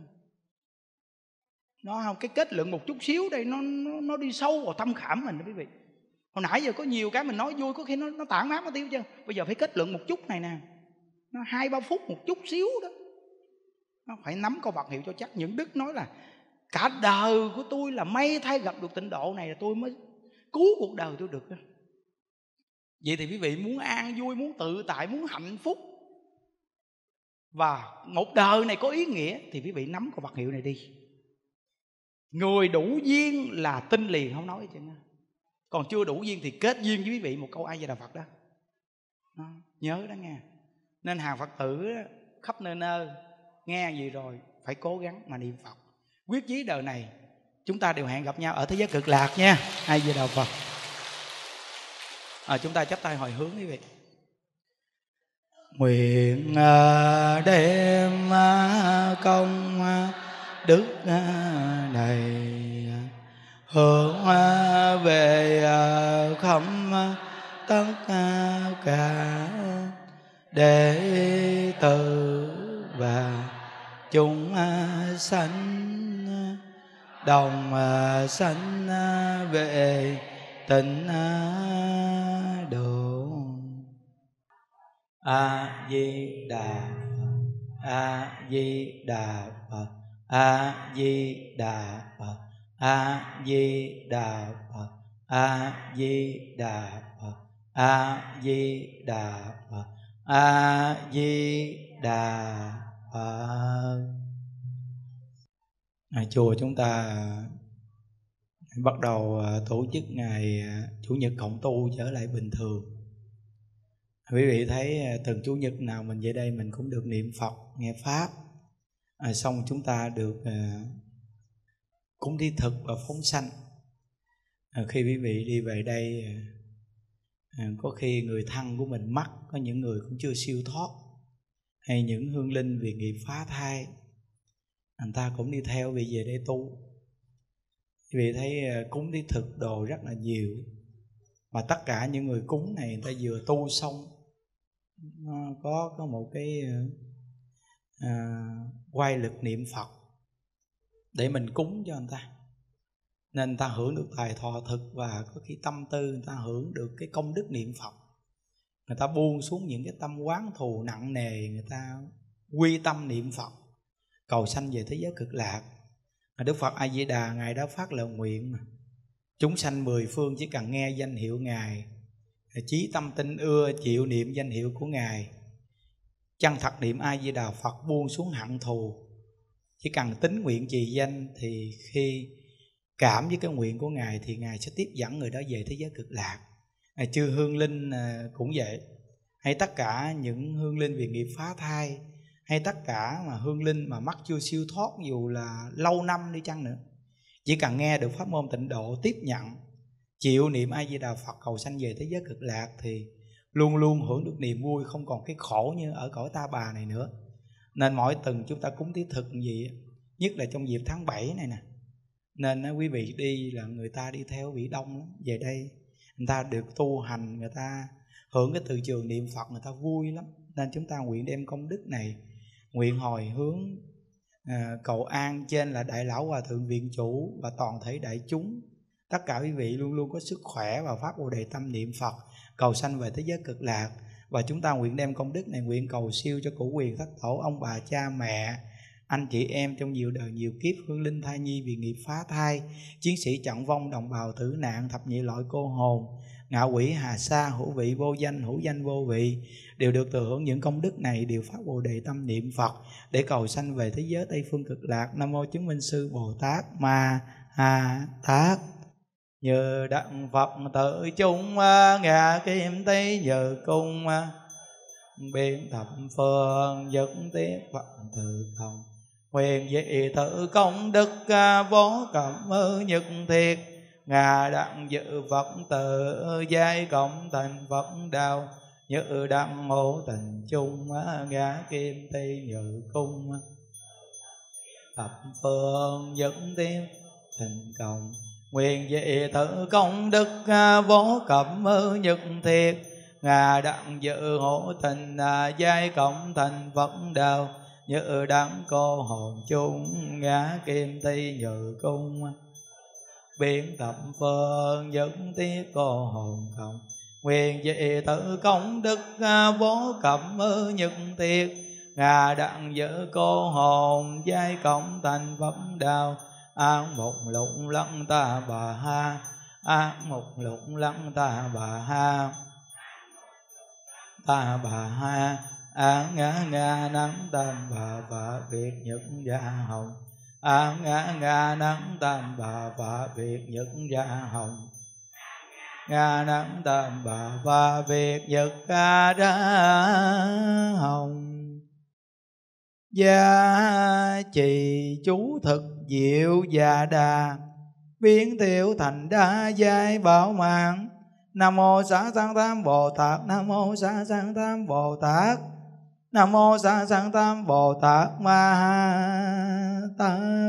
Nó không, cái kết luận một chút xíu đây nó đi sâu vào tâm khảm mình đó quý vị. Hồi nãy giờ có nhiều cái mình nói vui, có khi nó tản mát nó tiêu chứ. Bây giờ phải kết luận một chút này nè. Nó 2-3 phút một chút xíu đó. Nó phải nắm câu Phật hiệu cho chắc. Những đức nói là cả đời của tôi là may thay gặp được tịnh độ này là tôi mới cứu cuộc đời tôi được đó. Vậy thì quý vị muốn an vui, muốn tự tại, muốn hạnh phúc và một đời này có ý nghĩa thì quý vị nắm câu Phật hiệu này đi. Người đủ duyên là tin liền không nói chứ. Còn chưa đủ duyên thì kết duyên với quý vị một câu A Di Đà Phật đó. Nhớ đó nghe. Nên hàng Phật tử khắp nơi nơi nghe gì rồi phải cố gắng mà niệm Phật. Quyết chí đời này chúng ta đều hẹn gặp nhau ở thế giới Cực Lạc nha. A Di Đà Phật. Chúng ta chắp tay hồi hướng quý vị. Nguyện đem công đức này hướng về khắp tất cả đệ tử và chúng sanh đồng sanh về tịnh độ. A Di Đà Phật, A Di Đà Phật, A Di Đà Phật, A Di Đà Phật, A Di Đà Phật, A Di Đà Phật, A Di Đà Phật. Chùa chúng ta bắt đầu tổ chức ngày Chủ nhật cộng tu trở lại bình thường. Quý vị thấy từng Chủ nhật nào mình về đây mình cũng được niệm Phật, nghe Pháp. Xong chúng ta được cúng thí thực và phóng sanh. Khi quý vị đi về đây, có khi người thân của mình mắc, có những người cũng chưa siêu thoát, hay những hương linh vì nghiệp phá thai, anh ta cũng đi theo vì về đây tu. Vì thấy cúng thí thực đồ rất là nhiều. Mà tất cả những người cúng này người ta vừa tu xong, có một cái quay lực niệm Phật để mình cúng cho anh ta, nên người ta hưởng được tài thọ thực, và có khi tâm tư người ta hưởng được cái công đức niệm Phật. Người ta buông xuống những cái tâm oán thù nặng nề, người ta quy tâm niệm Phật cầu sanh về thế giới Cực Lạc. Đức Phật A Di Đà Ngài đã phát lời nguyện mà chúng sanh mười phương chỉ cần nghe danh hiệu Ngài, chí tâm tin ưa chịu niệm danh hiệu của Ngài, chân thật niệm A Di Đà Phật, buông xuống hận thù, chỉ cần tín nguyện trì danh, thì khi cảm với cái nguyện của Ngài thì Ngài sẽ tiếp dẫn người đó về thế giới Cực Lạc. Chư hương linh cũng vậy, hay tất cả những hương linh vì nghiệp phá thai, hay tất cả mà hương linh mà mắc chưa siêu thoát, dù là lâu năm đi chăng nữa, chỉ cần nghe được pháp môn tịnh độ, tiếp nhận chịu niệm A Di Đà Phật cầu sanh về thế giới Cực Lạc, thì luôn luôn hưởng được niềm vui, không còn cái khổ như ở cõi ta bà này nữa. Nên mỗi tuần chúng ta cúng thí thực gì, nhất là trong dịp tháng 7 này nè, nên quý vị đi là người ta đi theo vị đông lắm. Về đây người ta được tu hành, người ta hưởng cái từ trường niệm Phật, người ta vui lắm. Nên chúng ta nguyện đem công đức này, nguyện hồi hướng cầu an trên là Đại Lão Hòa Thượng Viện Chủ và toàn thể đại chúng. Tất cả quý vị luôn luôn có sức khỏe và phát Bồ Đề tâm niệm Phật cầu sanh về thế giới Cực Lạc. Và chúng ta nguyện đem công đức này nguyện cầu siêu cho cửu quyền thất tổ, ông bà cha mẹ, anh chị em trong nhiều đời nhiều kiếp, hương linh thai nhi vì nghiệp phá thai, chiến sĩ trận vong, đồng bào tử nạn, thập nhị loại cô hồn, ngạ quỷ hà sa, hữu vị vô danh, hữu danh vô vị, đều được thừa hưởng những công đức này, đều phát Bồ Đề tâm niệm Phật để cầu sanh về thế giới Tây phương Cực Lạc. Nam mô chứng minh sư Bồ Tát Ma Ha Tát. Như đặng Phật tự chung ngạ kim tý như cung, biên thập phương dứt tiết Phật từ không, Nguyện dị tự công đức vô cẩm nhất thiết, Ngà đặng dự Phật tự giai cộng thành Phật đạo, Như đặng hộ tình chung ngã kim thi như cung, thập phương dẫn tiếp thành cộng. Nguyện dị tự công đức vô cẩm nhất thiết, Ngà đặng dự hộ tình giai cộng thành Phật đạo, Như đặng cô hồn chung ngã kim thi như cung, biến thập phương dẫn tiết cô hồn cộng. Nguyện dị tự công đức vô cẩm nhất thiết, Ngà đặng giữ cô hồn giai cộng thành Phật đạo, An một lụng lăng ta bà ha, An một lụng lăng ta bà ha, ta bà ha, An ngã ngà nắng tam bà Việt nhật gia hồng, An ngã ngà nắng tam bà Việt nhật gia hồng, ngà nắng tam bà Việt nhật gia hồng. Gia trì chú thực diệu Già Đà, biến thiệu thành đa giai bảo mạng. Nam mô Xá Sanh Tam Bồ Tát, Nam mô Xá Sanh Tam Bồ Tát, Nam mô Xá Sanh Tam Bồ Tát Ma Tát.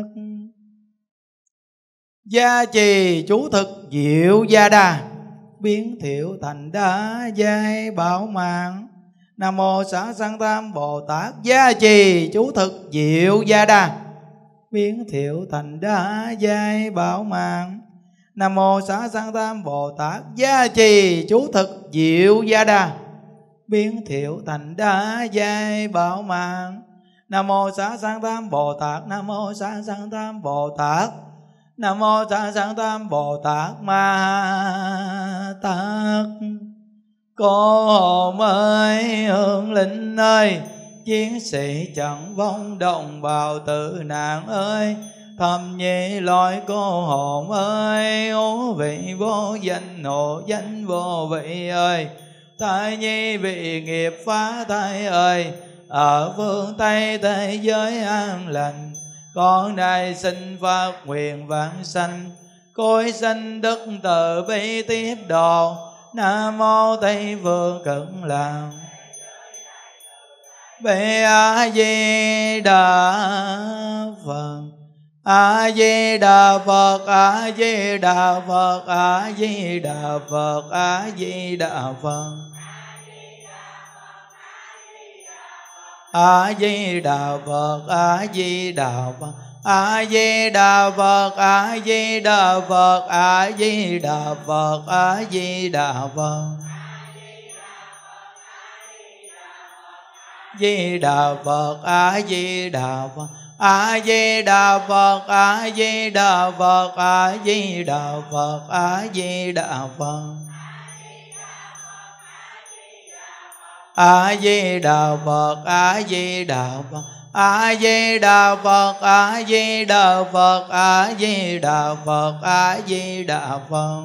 Gia trì chú thực diệu Gia Đà, biến thiệu thành đa giai bảo mạng. Nam mô Xá Sanh Tam Bồ Tát, gia trì chú thực diệu Gia Đà, biến thiệu thành đa giai bảo mạng. Nam mô Xá Sanh Tam Bồ Tát, gia trì chú thực diệu Gia Đà, biến thiệu thành đa giai bảo mạng. Nam mô Xá Sanh Tam Bồ Tát, Nam mô Xá Sanh Tam Bồ Tát, Nam mô Xá Sanh Tam Bồ Tát Ma Tát. Cô hồn ơi, hương linh ơi, chiến sĩ chẳng vong đồng bào tử nạn ơi, thầm nhị loại cô hồn ơi, ô vị vô danh, hộ danh vô vị ơi, thai nhi bị nghiệp phá thai ơi, ở phương Tây thế giới an lành, con nay xin phát nguyện vãng sanh, cõi sanh đức từ bi tiếp độ. Nam mô Tây Phương Cực Lạc Bệ A Di Đà Phật, A Di Đà Phật, A Di Đà Phật, A Di Đà Phật, A Di Đà Phật, A Di Đà Phật, A Di Đà Phật, A Di Đà Phật, A Di Đà Phật, A Di Đà Phật, A Di Đà Phật, Di Đà Phật, A Di Đà Phật, A Di Đà Phật, A Di Đà Phật, A Di Đà Phật, A Di Đà Phật, A Di Đà Phật, A Di Đà Phật, A Di Đà Phật, A Di Đà Phật, A Di Đà Phật, A Di Đà Phật,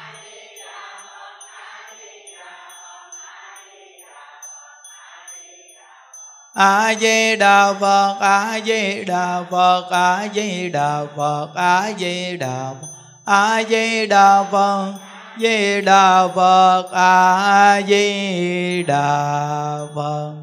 A Di Đà Phật, A Di Đà Phật, A Di Đà Phật, A Di Đà Phật, A Di Đà Phật, Di Đà Phật, A Di Đà Phật,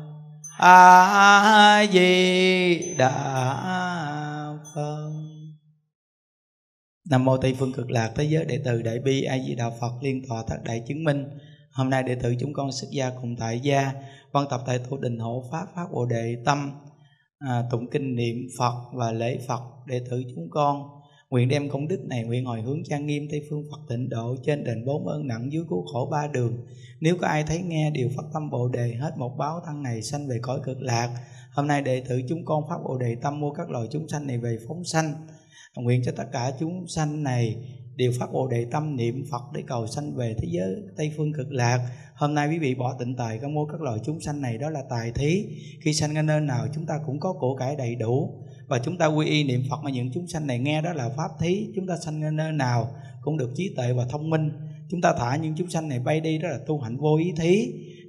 A Di Đà Phật. Nam mô Tây Phương Cực Lạc Thế Giới Đệ Tử Đại Bi A Di Đà Phật liên tọa thất đại chứng minh. Hôm nay đệ tử chúng con xuất gia cùng tại gia văn tập tại tổ Đình Hộ Pháp phát Bồ Đề Tâm, tụng kinh niệm Phật và lễ Phật. Đệ tử chúng con nguyện đem công đức này nguyện hồi hướng trang nghiêm Tây Phương Phật Tịnh Độ, trên đền bốn ơn nặng dưới cứu khổ ba đường. Nếu có ai thấy nghe điều phát tâm Bồ Đề, hết một báo thân này sanh về cõi Cực Lạc. Hôm nay đệ tử chúng con phát Bồ Đề Tâm mua các loài chúng sanh này về phóng sanh. Nguyện cho tất cả chúng sanh này đều phát Bồ Đề Tâm niệm Phật để cầu sanh về thế giới Tây Phương Cực Lạc. Hôm nay quý vị bỏ tịnh tài con mua các loài chúng sanh này, đó là tài thí. Khi sanh ở nơi nào chúng ta cũng có của cải đầy đủ, và chúng ta quy y niệm Phật mà những chúng sanh này nghe đó là pháp thí. Chúng ta sanh ở nơi nào cũng được trí tuệ và thông minh. Chúng ta thả những chúng sanh này bay đi, đó là tu hạnh vô ý thí.